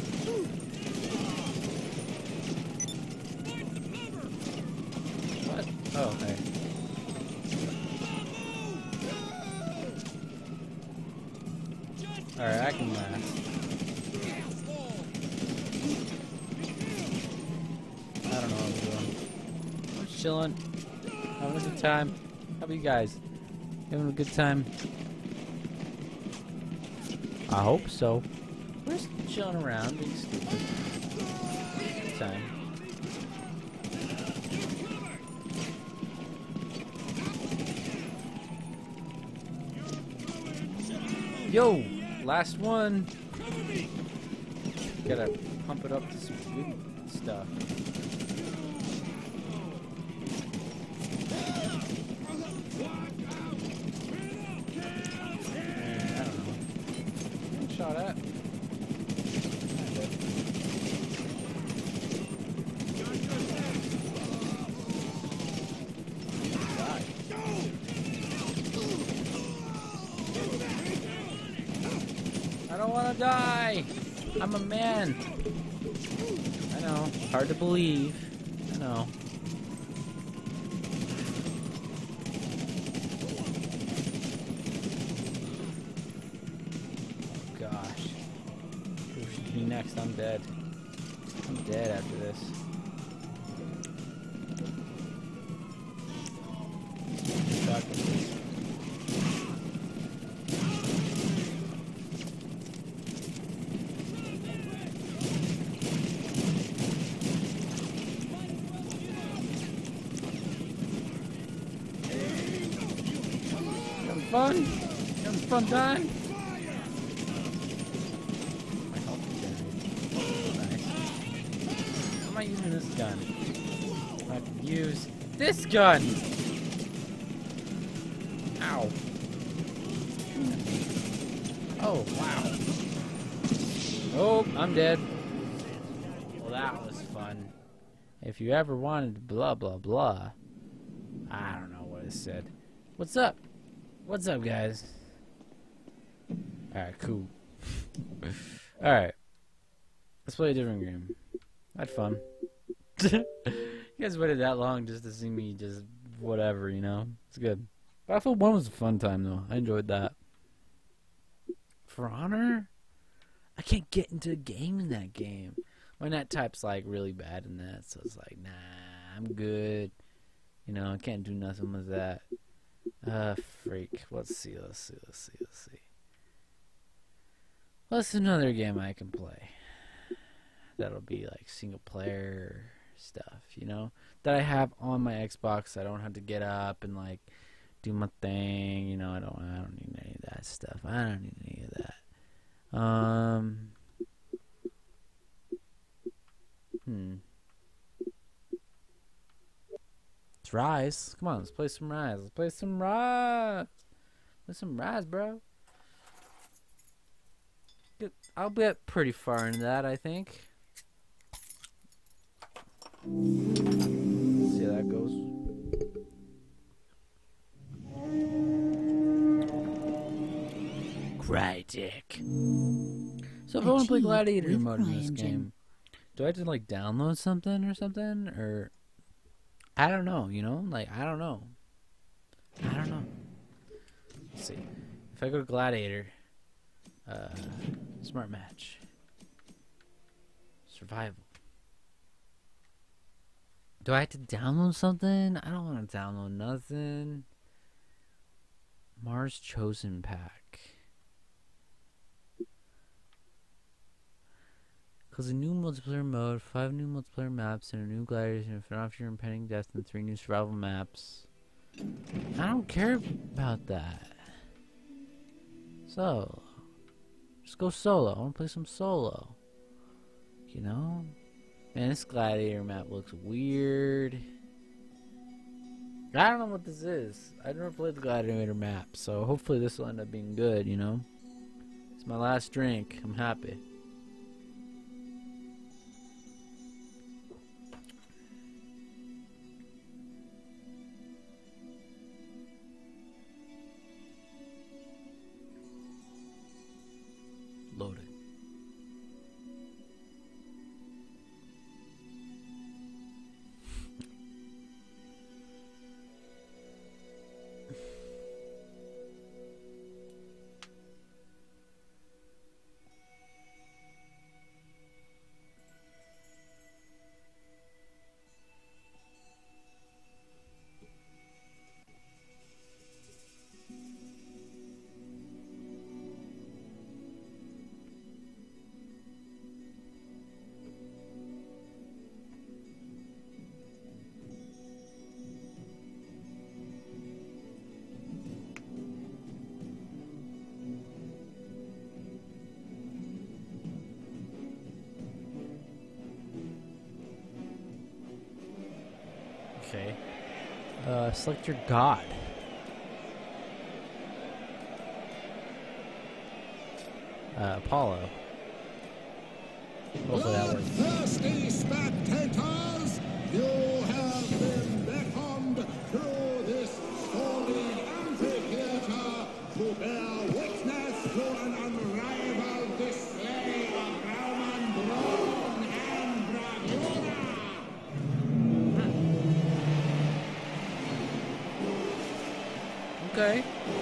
What? Oh, hey. Alright, I can last. I don't know what I'm doing. I'm just chilling. Having a good time. How about you guys? Having a good time? I hope so. We're just chilling around, being stupid. Good time. Yo! Last one! Gotta pump it up to some good stuff. Shot at. I don't want to die. I'm a man. I know. know, hard to believe. I know. Oh gosh. Who should be next? I'm dead. I'm dead after this. Stuck with this. Fun? You having fun dying? My health is generated. Nice. How am I using this gun? I have to use this gun! Ow. Oh, wow. Oh, I'm dead. Well, that was fun. If you ever wanted blah, blah, blah. I don't know what it said. What's up? What's up, guys? Alright, cool. Alright. Let's play a different game. I had fun. You guys waited that long just to see me just whatever, you know? It's good. Battlefield one was a fun time, though. I enjoyed that. For Honor? I can't get into a game in that game. My net type's, like, really bad in that, so it's like, nah, I'm good. You know, I can't do nothing with that. Uh, freak. Let's see, let's see, let's see, let's see. What's another game I can play? That'll be like single player stuff, you know? That I have on my Xbox. I don't have to get up and like do my thing, you know? I don't I don't need any of that stuff. I don't need any of that. Um Hmm. It's Rise. Come on, let's play some Rise. Let's play some Rise. Play some Rise, bro. Get, I'll get pretty far into that, I think. Let's see how that goes. Crytek. So if I want to play Gladiator mode in this game, do I have to like download something or something? Or I don't know, you know? Like, I don't know. I don't know. Let's see. If I go to Gladiator, uh, Smart Match, Survival. Do I have to download something? I don't want to download nothing. Mars Chosen Pack. Cause a new multiplayer mode, five new multiplayer maps, and a new gladiator, and fend off your impending death, and three new survival maps. I don't care about that. Solo. Just go solo. I want to play some solo. You know? Man, this gladiator map looks weird. I don't know what this is. I never played the gladiator map, so hopefully this will end up being good, you know? It's my last drink. I'm happy. Loading. Okay. Uh, select your god. Uh, Apollo. Hopefully that works. Thirsty spectators, you have been beckoned through this stormy amphitheater to bear witness to an unrivaled display of Roman brawn and bravura. Okay.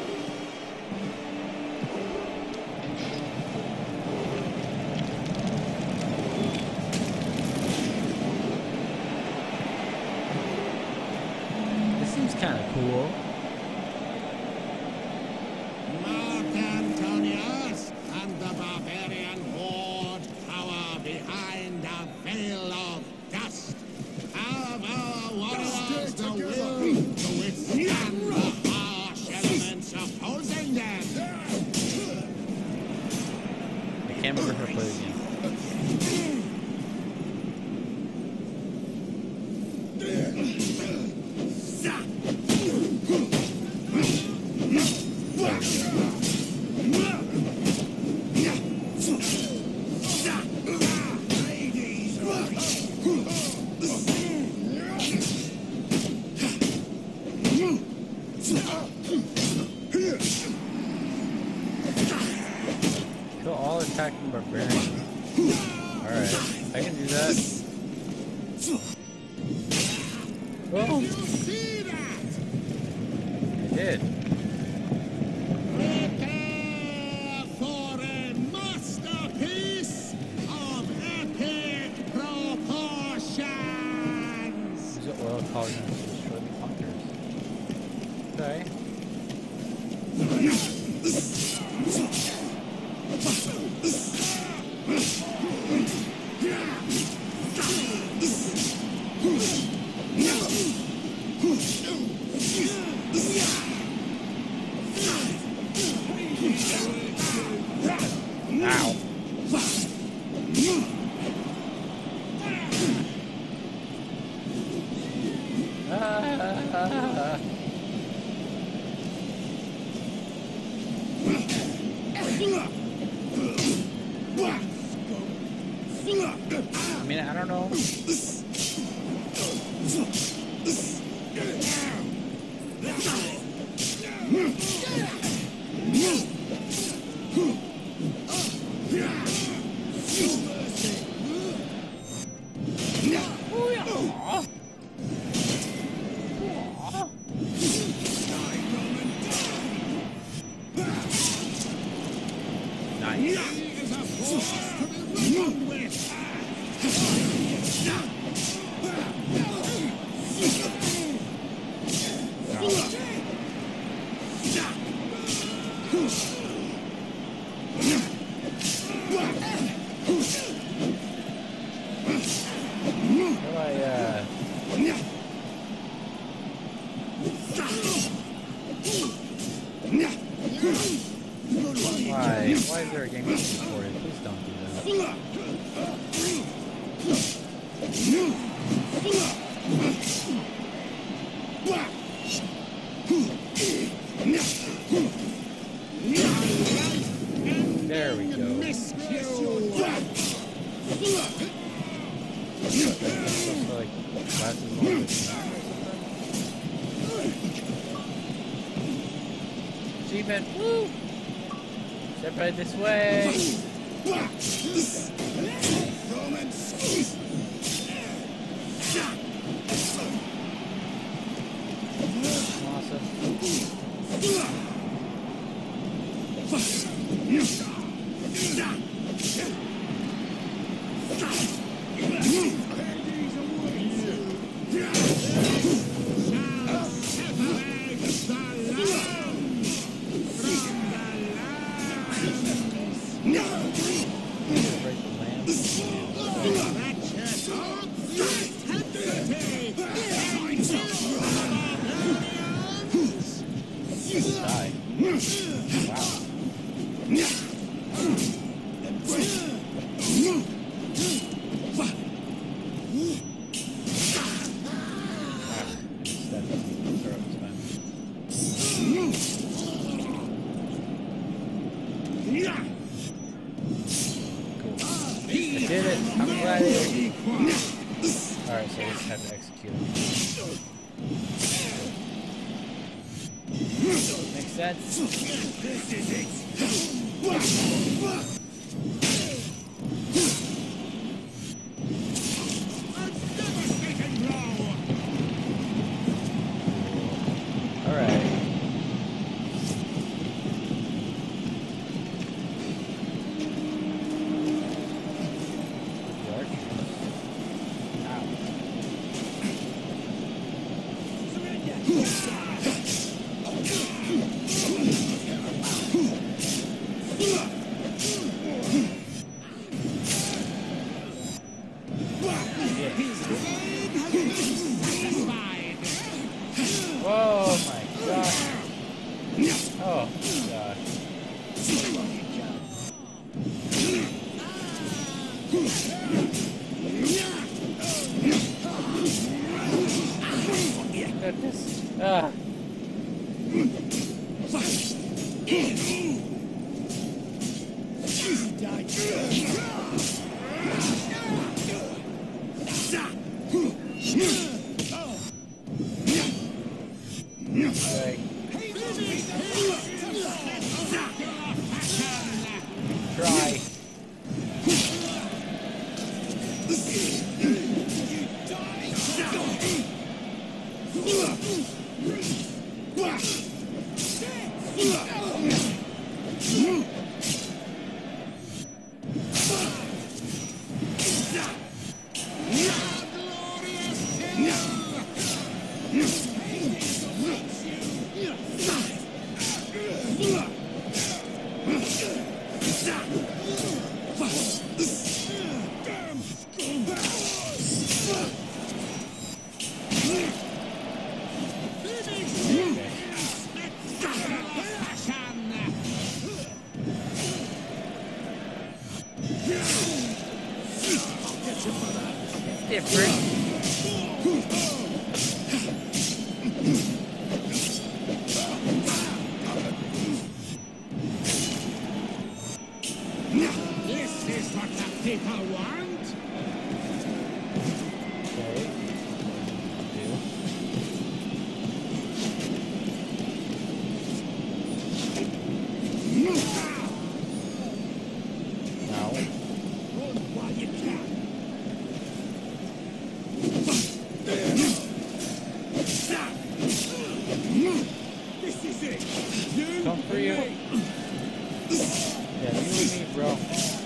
This seems kind of cool. Mark Antonius and the barbarian horde cower behind a veil of dust. Have our warriors the will to withstand the harsh elements opposing them? I can't remember her play again. Kill all attacking barbarians. Alright, I can do that. Oh, You see that? I did. Prepare for a masterpiece of epic proportions. Use the oil cauldron to destroy the conquerors. Okay. Ow. Ah. I mean, I don't know. Why? Why is there a game recorded? Please don't do that. There we go. Looks like glasses on the side or something. Achievement! Woo! Step right this way! Alright, so I just have to execute it. Makes sense. Alright. Goodness. Ah. Right. Try. Different. This is what the people want. Okay. Now. Run while you can. This is it. You Come for you. Yeah, you and me, bro.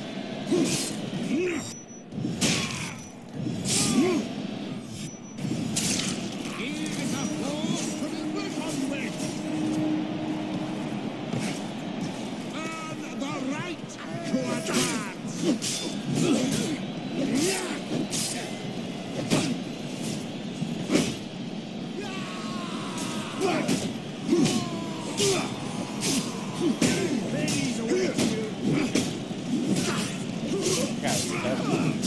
Here's a force to be reckoned with. Earn the right to advance. Ladies await you. Guys, that's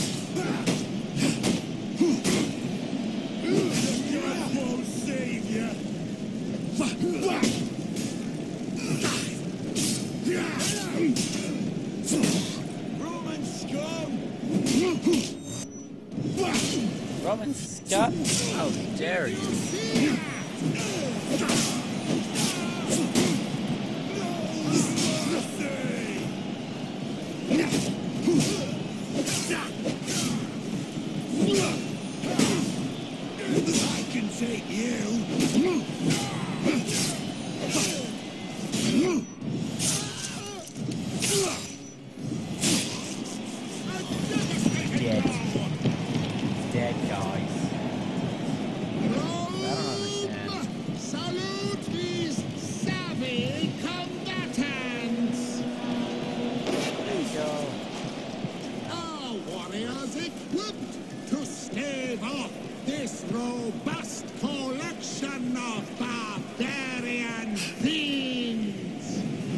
God won't save you. Roman scum. Roman Scott. How dare you? I can take you. Dead. Dead, guys. I don't understand. Salute these savvy combatants. There you go. Our warriors equipped to stave off this robust collection of barbarian fiends.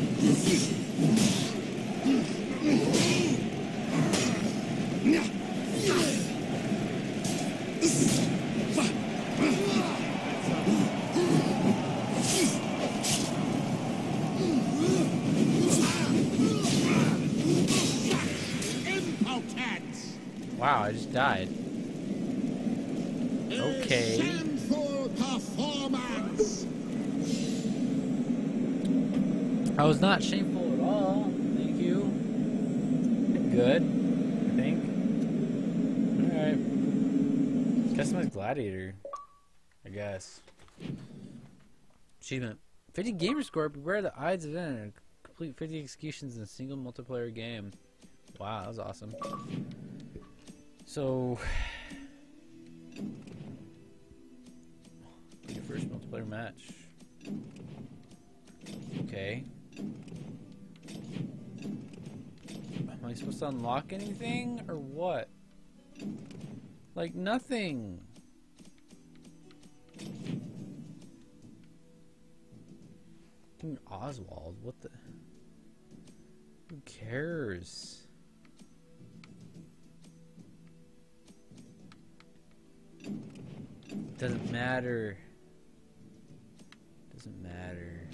Impotence. Wow, I just died. Okay. A shameful performance. I was not shameful at all. Thank you. Good, I think. Alright. Customized gladiator. I guess. Achievement. fifty gamer score. Beware the odds of it. Complete fifty executions in a single multiplayer game. Wow, that was awesome. So, your first multiplayer match. Okay. Am I supposed to unlock anything or what? Like nothing. King Oswald, what the? Who cares? Doesn't matter. Doesn't matter.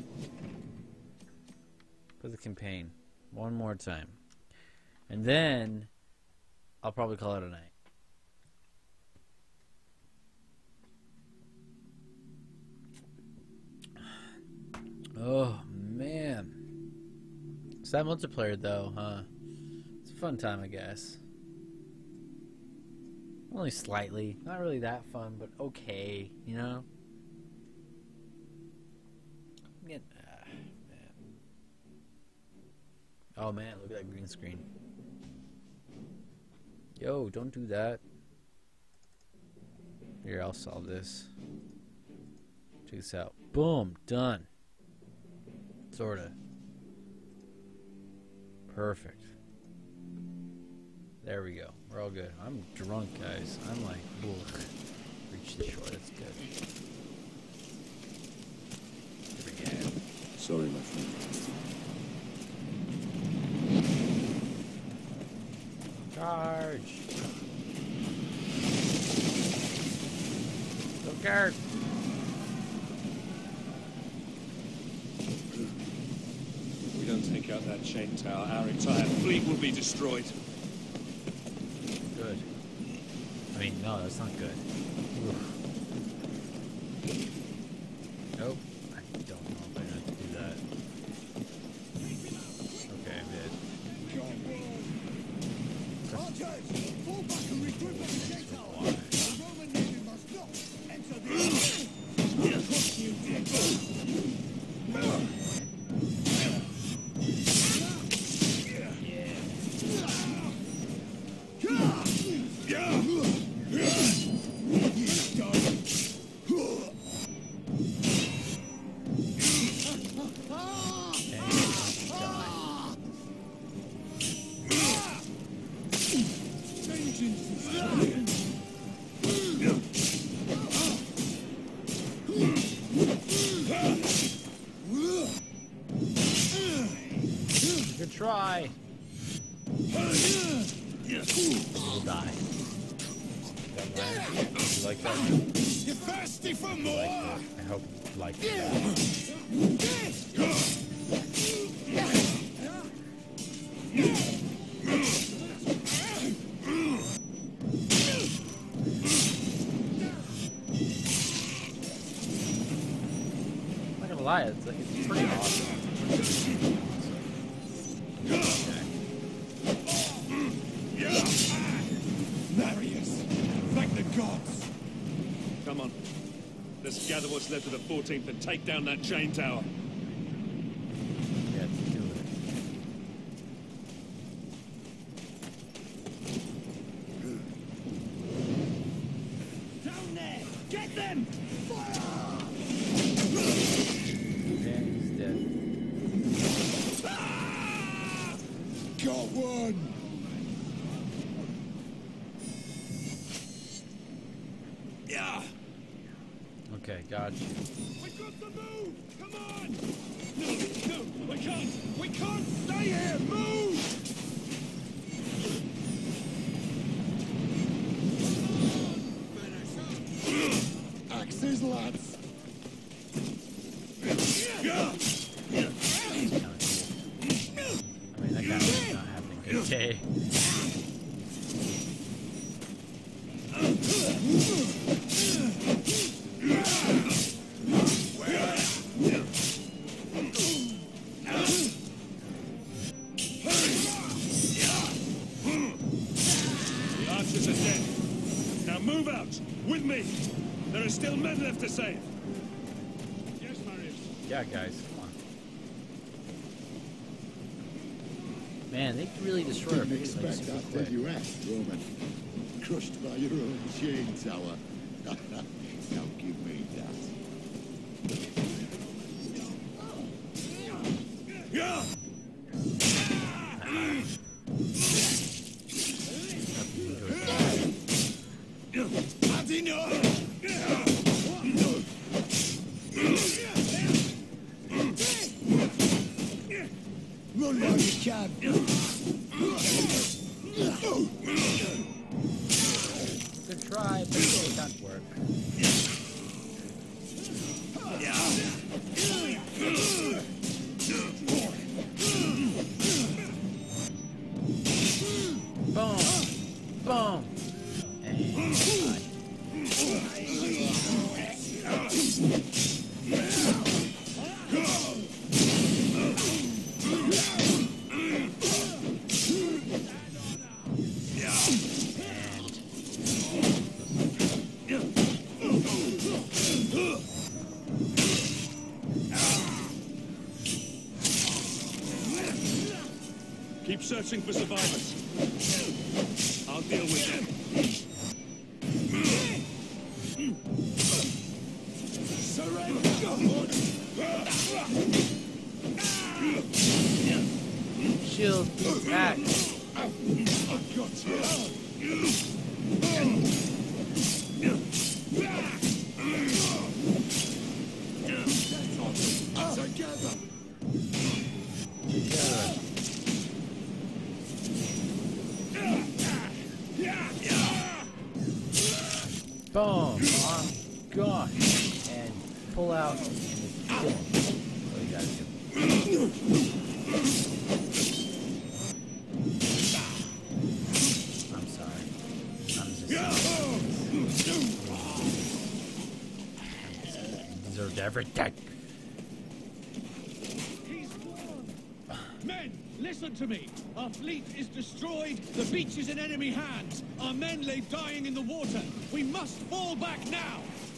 For the campaign. One more time. And then I'll probably call it a night. Oh man. It's that multiplayer though, huh? It's a fun time, I guess. Only slightly. Not really that fun, but okay, you know? Get, ah, man. Oh man, look at that green screen. Yo, don't do that. Here, I'll solve this. Check this out. Boom, done. Sorta. Perfect. There we go. We're all good. I'm drunk, guys. I'm like, ugh. Reach the shore. That's good. Here we go. Sorry, my friend. Charge. Go guard. If we don't take out that chain tower, our entire fleet will be destroyed. Good. I mean, no, that's not good. Oof. Nope. I don't know if I have to do that. Okay, I did. Fall back and regroup on the chain tower. Why? The Roman navy must not enter the Of course you did. Good try. You'll die. That land. You like that? You're thirsty for more? I hope you like it. I'm not gonna lie, it's like it's pretty awesome. Marius, thank the gods. Come on. Let's gather what's left of the fourteenth and take down that chain tower. Yeah, let's do it. Down there, get them! Fire! Yeah, he's dead. Got one! Yeah! Okay, got you. We got to move! Come on! No, no, we can't! We can't stay here! Move! Axes, lads! Yeah! Kind of cool. I mean, that guy was not having a good day. The archers are dead. Now move out! With me! There are still men left to save! Yes, Marius. Yeah, guys, come on. Man, they really destroyed our Didn't base like expect super that, quick. did you, eh, Roman? Crushed by your own chain tower. Now give me that. Yeah! Run while you can! Good try, but it did not work. searching for survivors. I'll deal with them. Shield back. Boom! On gone. And pull out. And it's dead. What do you gotta do? I'm sorry. I'm just sorry. Deserved everything. Men, listen to me. Our fleet is destroyed. The beach is in enemy hands. Our men lay dying in the water. We must fall back now.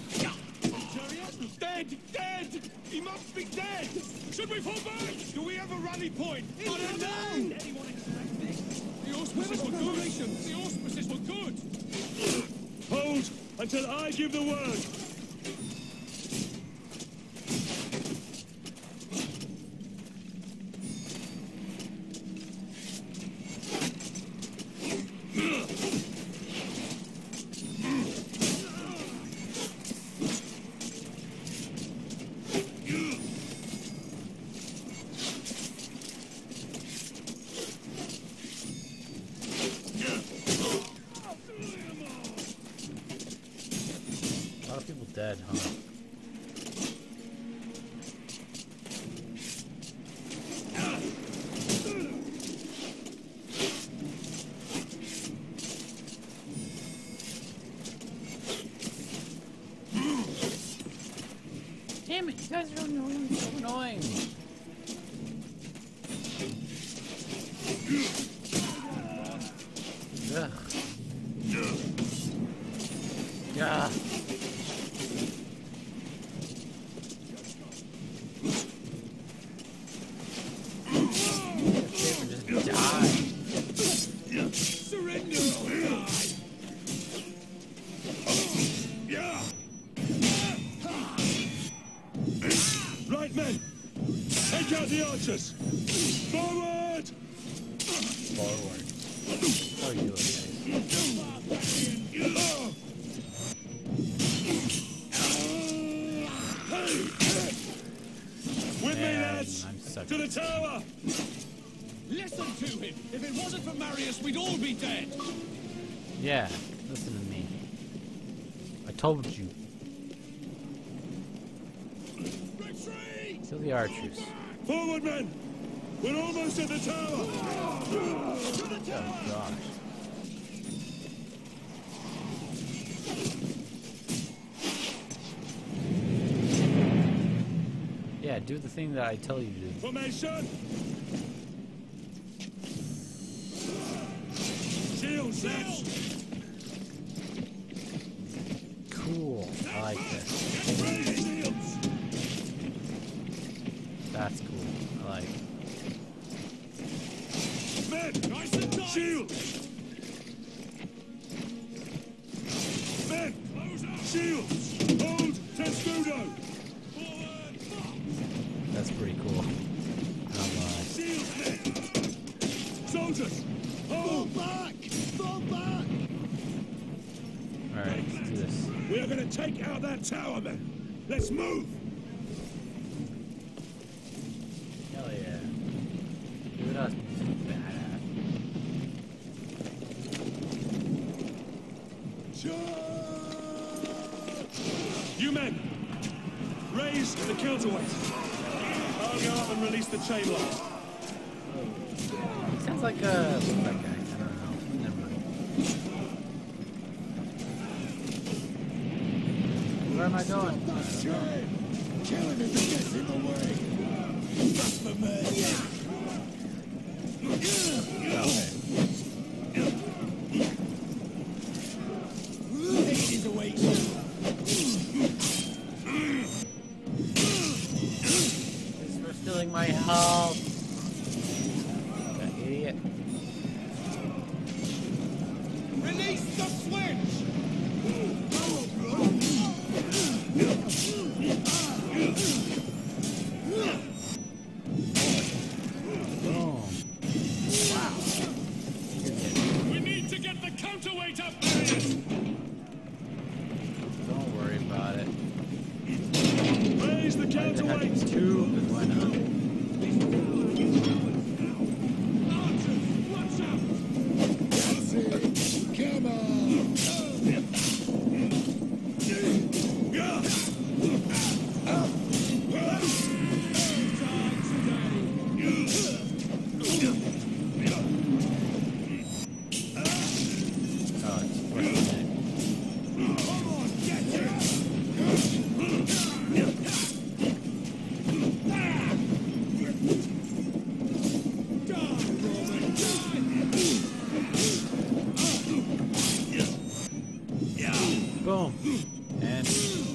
Dead! Dead! He must be dead! Should we fall back? Do we have a rally point? I don't know. Anyone expect this? The auspices were good! The auspices were good! Hold until I give the word! A lot of people dead, huh? Damn it, you guys are annoying, so annoying. Ugh. Yeah. Just die. Surrender or die! Yeah! Right, men! Take out the archers! Forward! Forward. How are you doing, guys? With me, Man, lads! I'm such To the a- tower! Listen to him. If it wasn't for Marius, we'd all be dead. Yeah, listen to me. I told you. Retreat! Kill the archers. Forward, men! We're almost at the tower! Oh gosh. Yeah, do the thing that I tell you to do. Formation! Shields, lads! Cool. I like this. Raise shields! That's cool. I like it. Men! Nice and tight! Shields! Men! Shields! Hold Testudo! That's pretty cool. Not gonna lie. Shields, men! Soldiers! Hold! Back! Fall back! Alright, let's do this. We are going to take out that tower, men! Let's move! Hell yeah. Look at us. Badass. You men! Raise the counterweight! I'll go up and release the chain lock. Sounds like a. What's that guy? I don't know. Never mind. Where am I going? That's right! Killing it to get in the way! That's the man! Aid is awaiting! Thanks for stealing my health. That idiot.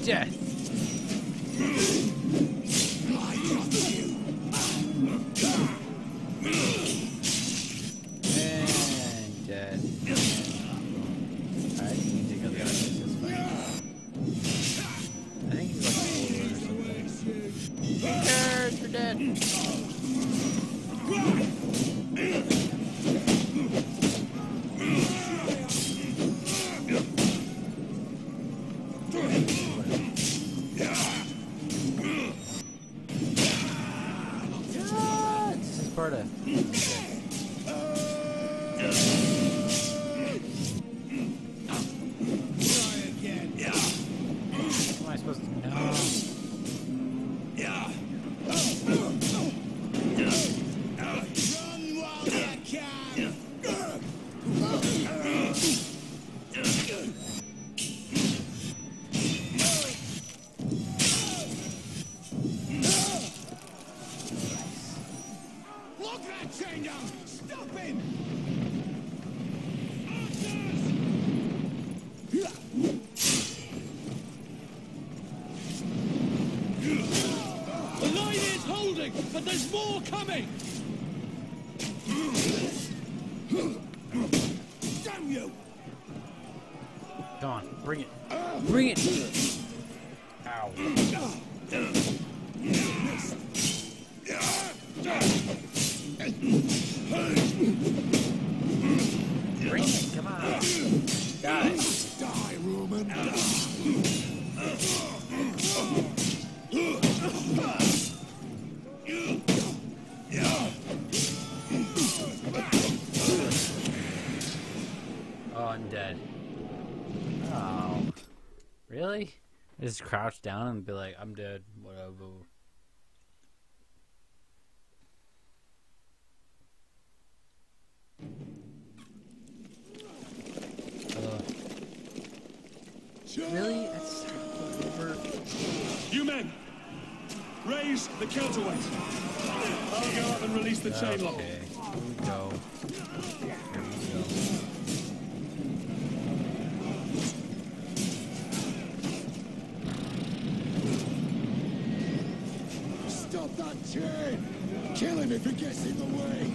death. And dead. Alright, you can take out the other guys. That's fine. I think he's like a forward or something. Who cares? You're dead. This is part of. What am I supposed to know? Lock that chain down! Stop him! The line is holding, but there's more coming! Damn you! Come on, bring it. Bring it! Ow. Bring it, come on. Die. Die, Roman, die. Oh, I'm dead. Oh. Really? Just crouch down and be like, I'm dead. Whatever. Uh, really? That's over. You men, raise the counterweight. I'll go up and release the chain lock. Okay, here we go. Here we go. Stop that chain! Kill him if he gets in the way!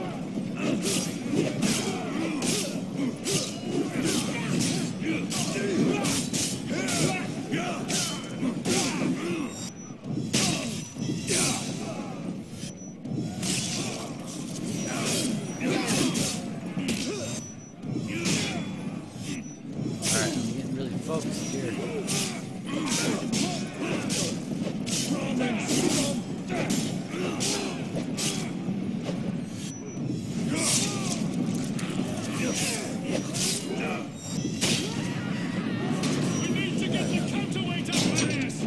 Alright, I'm getting really focused here. We need to get the counterweight up on us.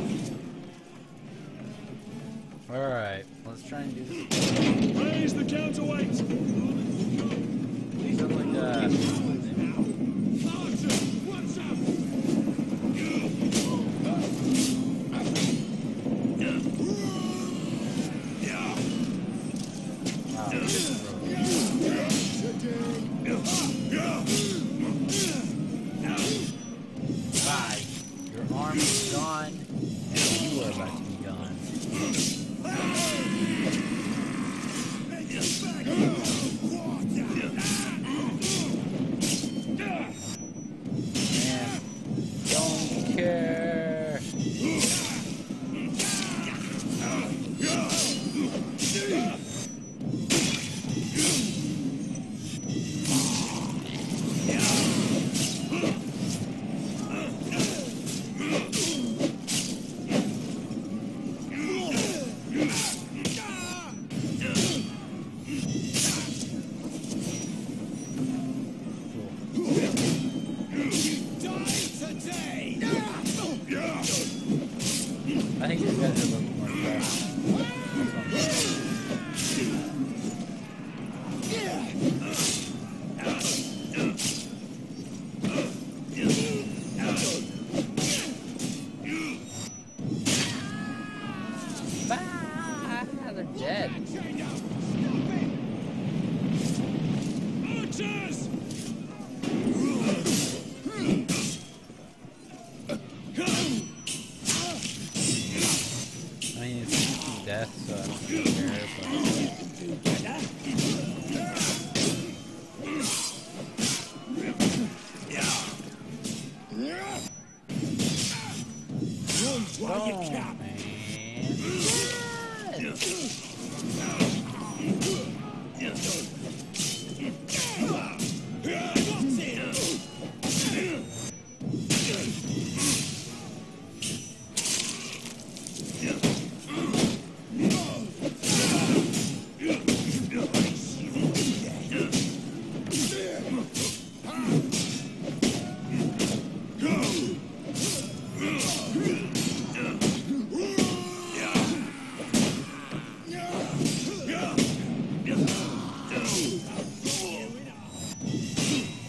Alright, let's try and do this. Raise the counterweight. Something like that. Bye. Your arm is gone, and you are about to be gone. Man, don't care.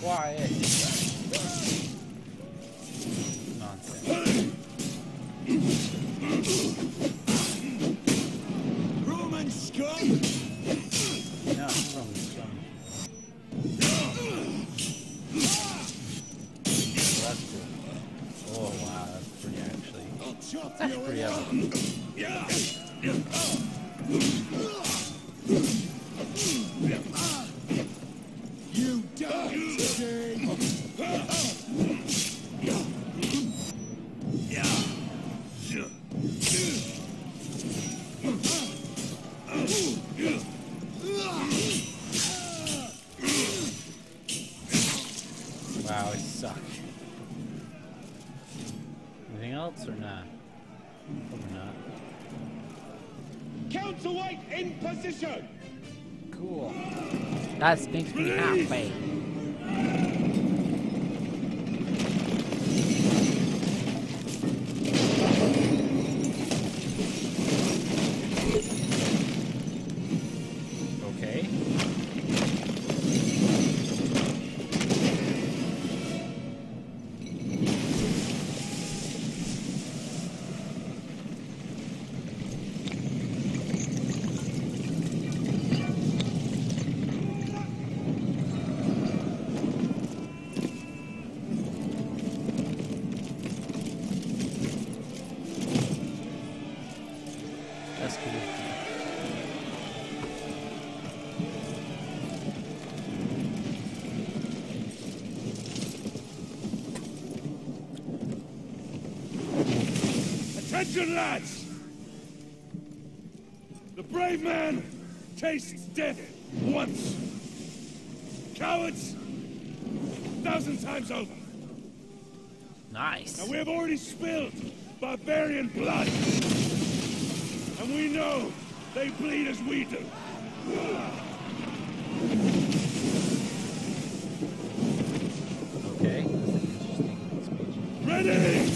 quiet. Nonsense. Roman scum! No, Roman scum. Well, that's cool. Oh wow, that's pretty actually. I'll chop That's you pretty up. epic. You die today! Wow, it sucked. Anything else or not? Probably not. Counterweight in position! Cool. That makes me happy. Okay. That's cool. Attention, lads! The brave man tastes death once. Cowards, a thousand times over. Nice. And we have already spilled barbarian blood. And we know they bleed as we do. Okay. Interesting. Ready!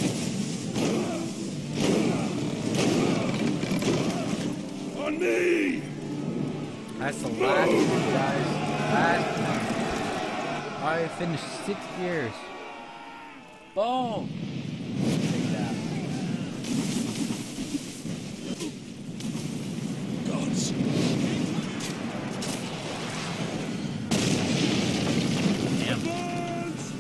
On me! That's the last one, guys. Last one. I finished six years. Boom! Take that. Gods. Damn. Advance!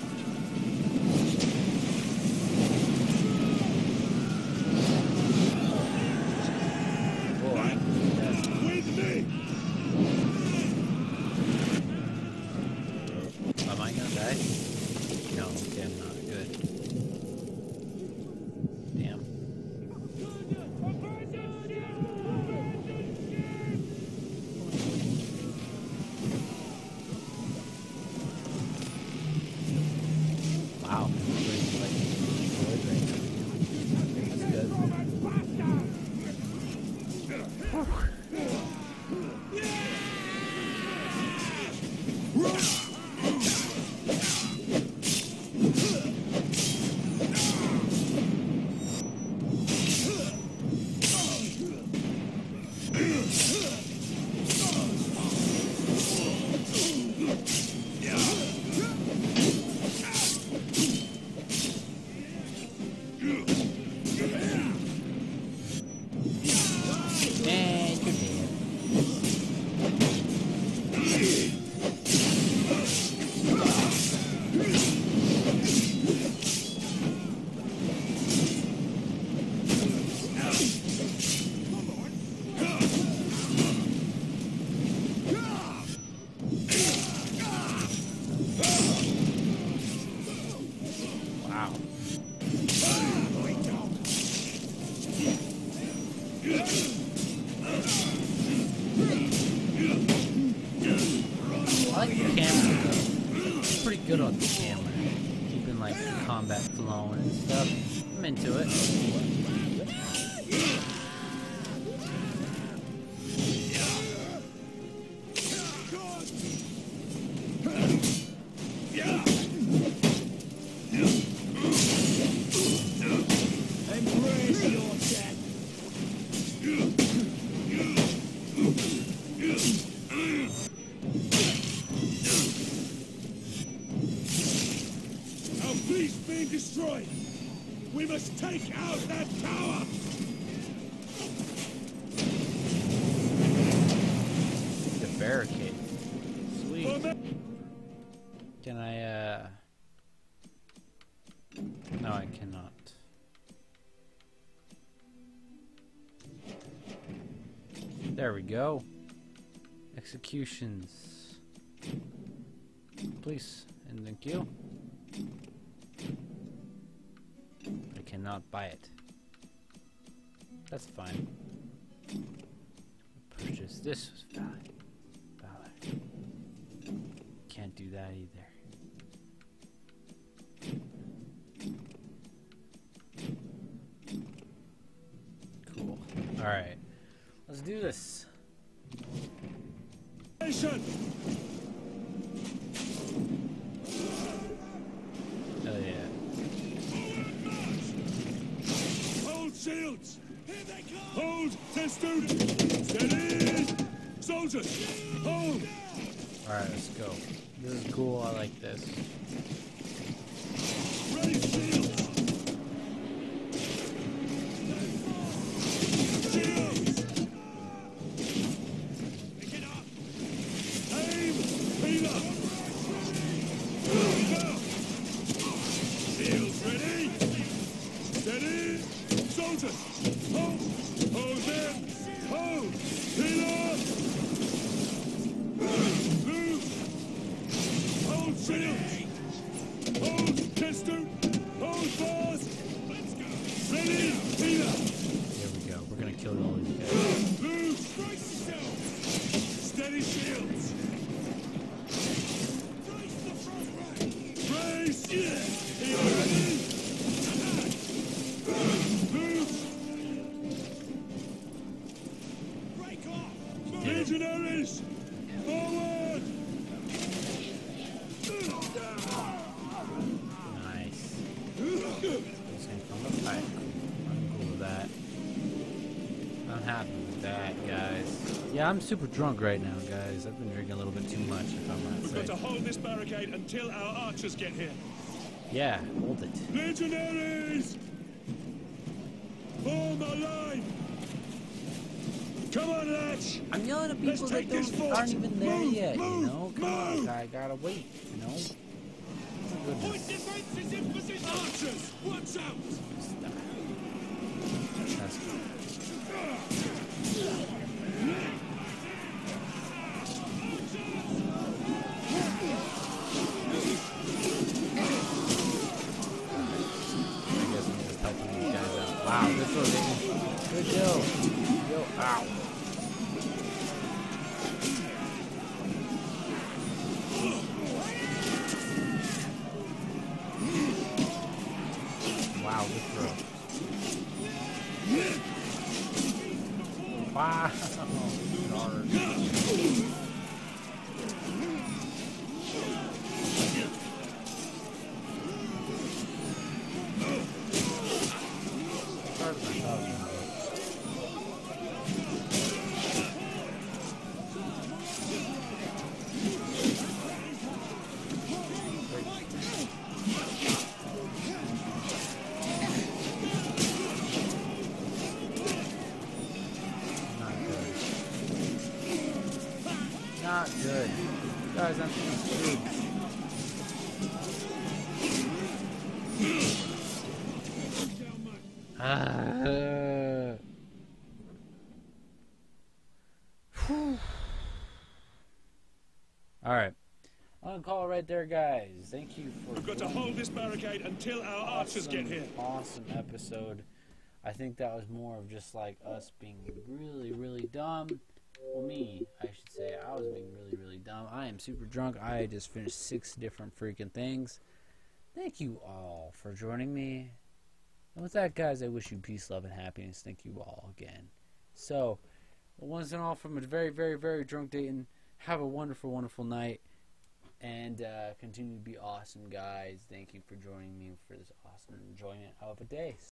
Boy. That's With me! Am I gonna die? No, okay, I'm not. Good. Damn. Wow. Really, like, destroyed right now. That's good. And you're dead. Wow. I like the camera though. It's pretty good on the camera. Keeping like the combat flowing and stuff. I'm into it. Embrace your death! fleet's being destroyed. We must take out that tower. The barricade. Sweet. Can I, uh... No, I cannot. There we go. Executions. Please, and thank you. I cannot buy it. That's fine. Purchase. This was valid. Valid. Can't do that either. Cool. Alright. Let's do this. Nation. Hell yeah. Hold shields. Here they come. Hold, testoon. Steady. Soldiers. Hold. Alright, let's go. This is cool. I like this. Raise shields. Shields. Pick it up. Aim. Peeler. Go. Shields ready. Steady. Soldiers. Hold. Hold them. Hold. Peeler. Move. Hold shields. Hold testoon. Hold bars. Let's go. Ready. Peeler. Here we go. We're gonna kill all these guys. Move! Brace yourself! Steady shields! Brace the front rank! Brace! Yeah! Are you ready? Move! Break off! Legionaries! Forward! Nice. This ain't from the fight. I'm cool with that. I'm happy with that, guys. Yeah, I'm super drunk right now, guys. I've been drinking a little bit too much, if I'm not We've got to saying. hold this barricade until our archers get here. Yeah, hold it. Legionaries! Form a line! Come on, lads! I'm yelling at Let's people that take this don't, fort. aren't even there Move, yet, move, you know? Come on, move. I gotta wait, you know? Point defense is in position! Archers, watch out! That's good. I guess I'm just helping these guys out. Wow, good throw, Dayton. Good kill. Yo, ow. Wow, good throw. Wow. Darn. Harder than I thought it was gonna be. Not good. Not good. Guys, I'm feeling screwed. Ah. All right. I'm gonna call it right there, guys. Thank you for. We've got to hold this barricade until our archers get here. Awesome episode. I think that was more of just like us being really, really dumb. Well, me, I should say. I was being really, really dumb. I am super drunk. I just finished six different freaking things. Thank you all for joining me. And with that, guys, I wish you peace, love, and happiness. Thank you all again. So, once and all from a very, very, very drunk Dayton, have a wonderful, wonderful night. And uh, continue to be awesome, guys. Thank you for joining me for this awesome enjoyment of a day.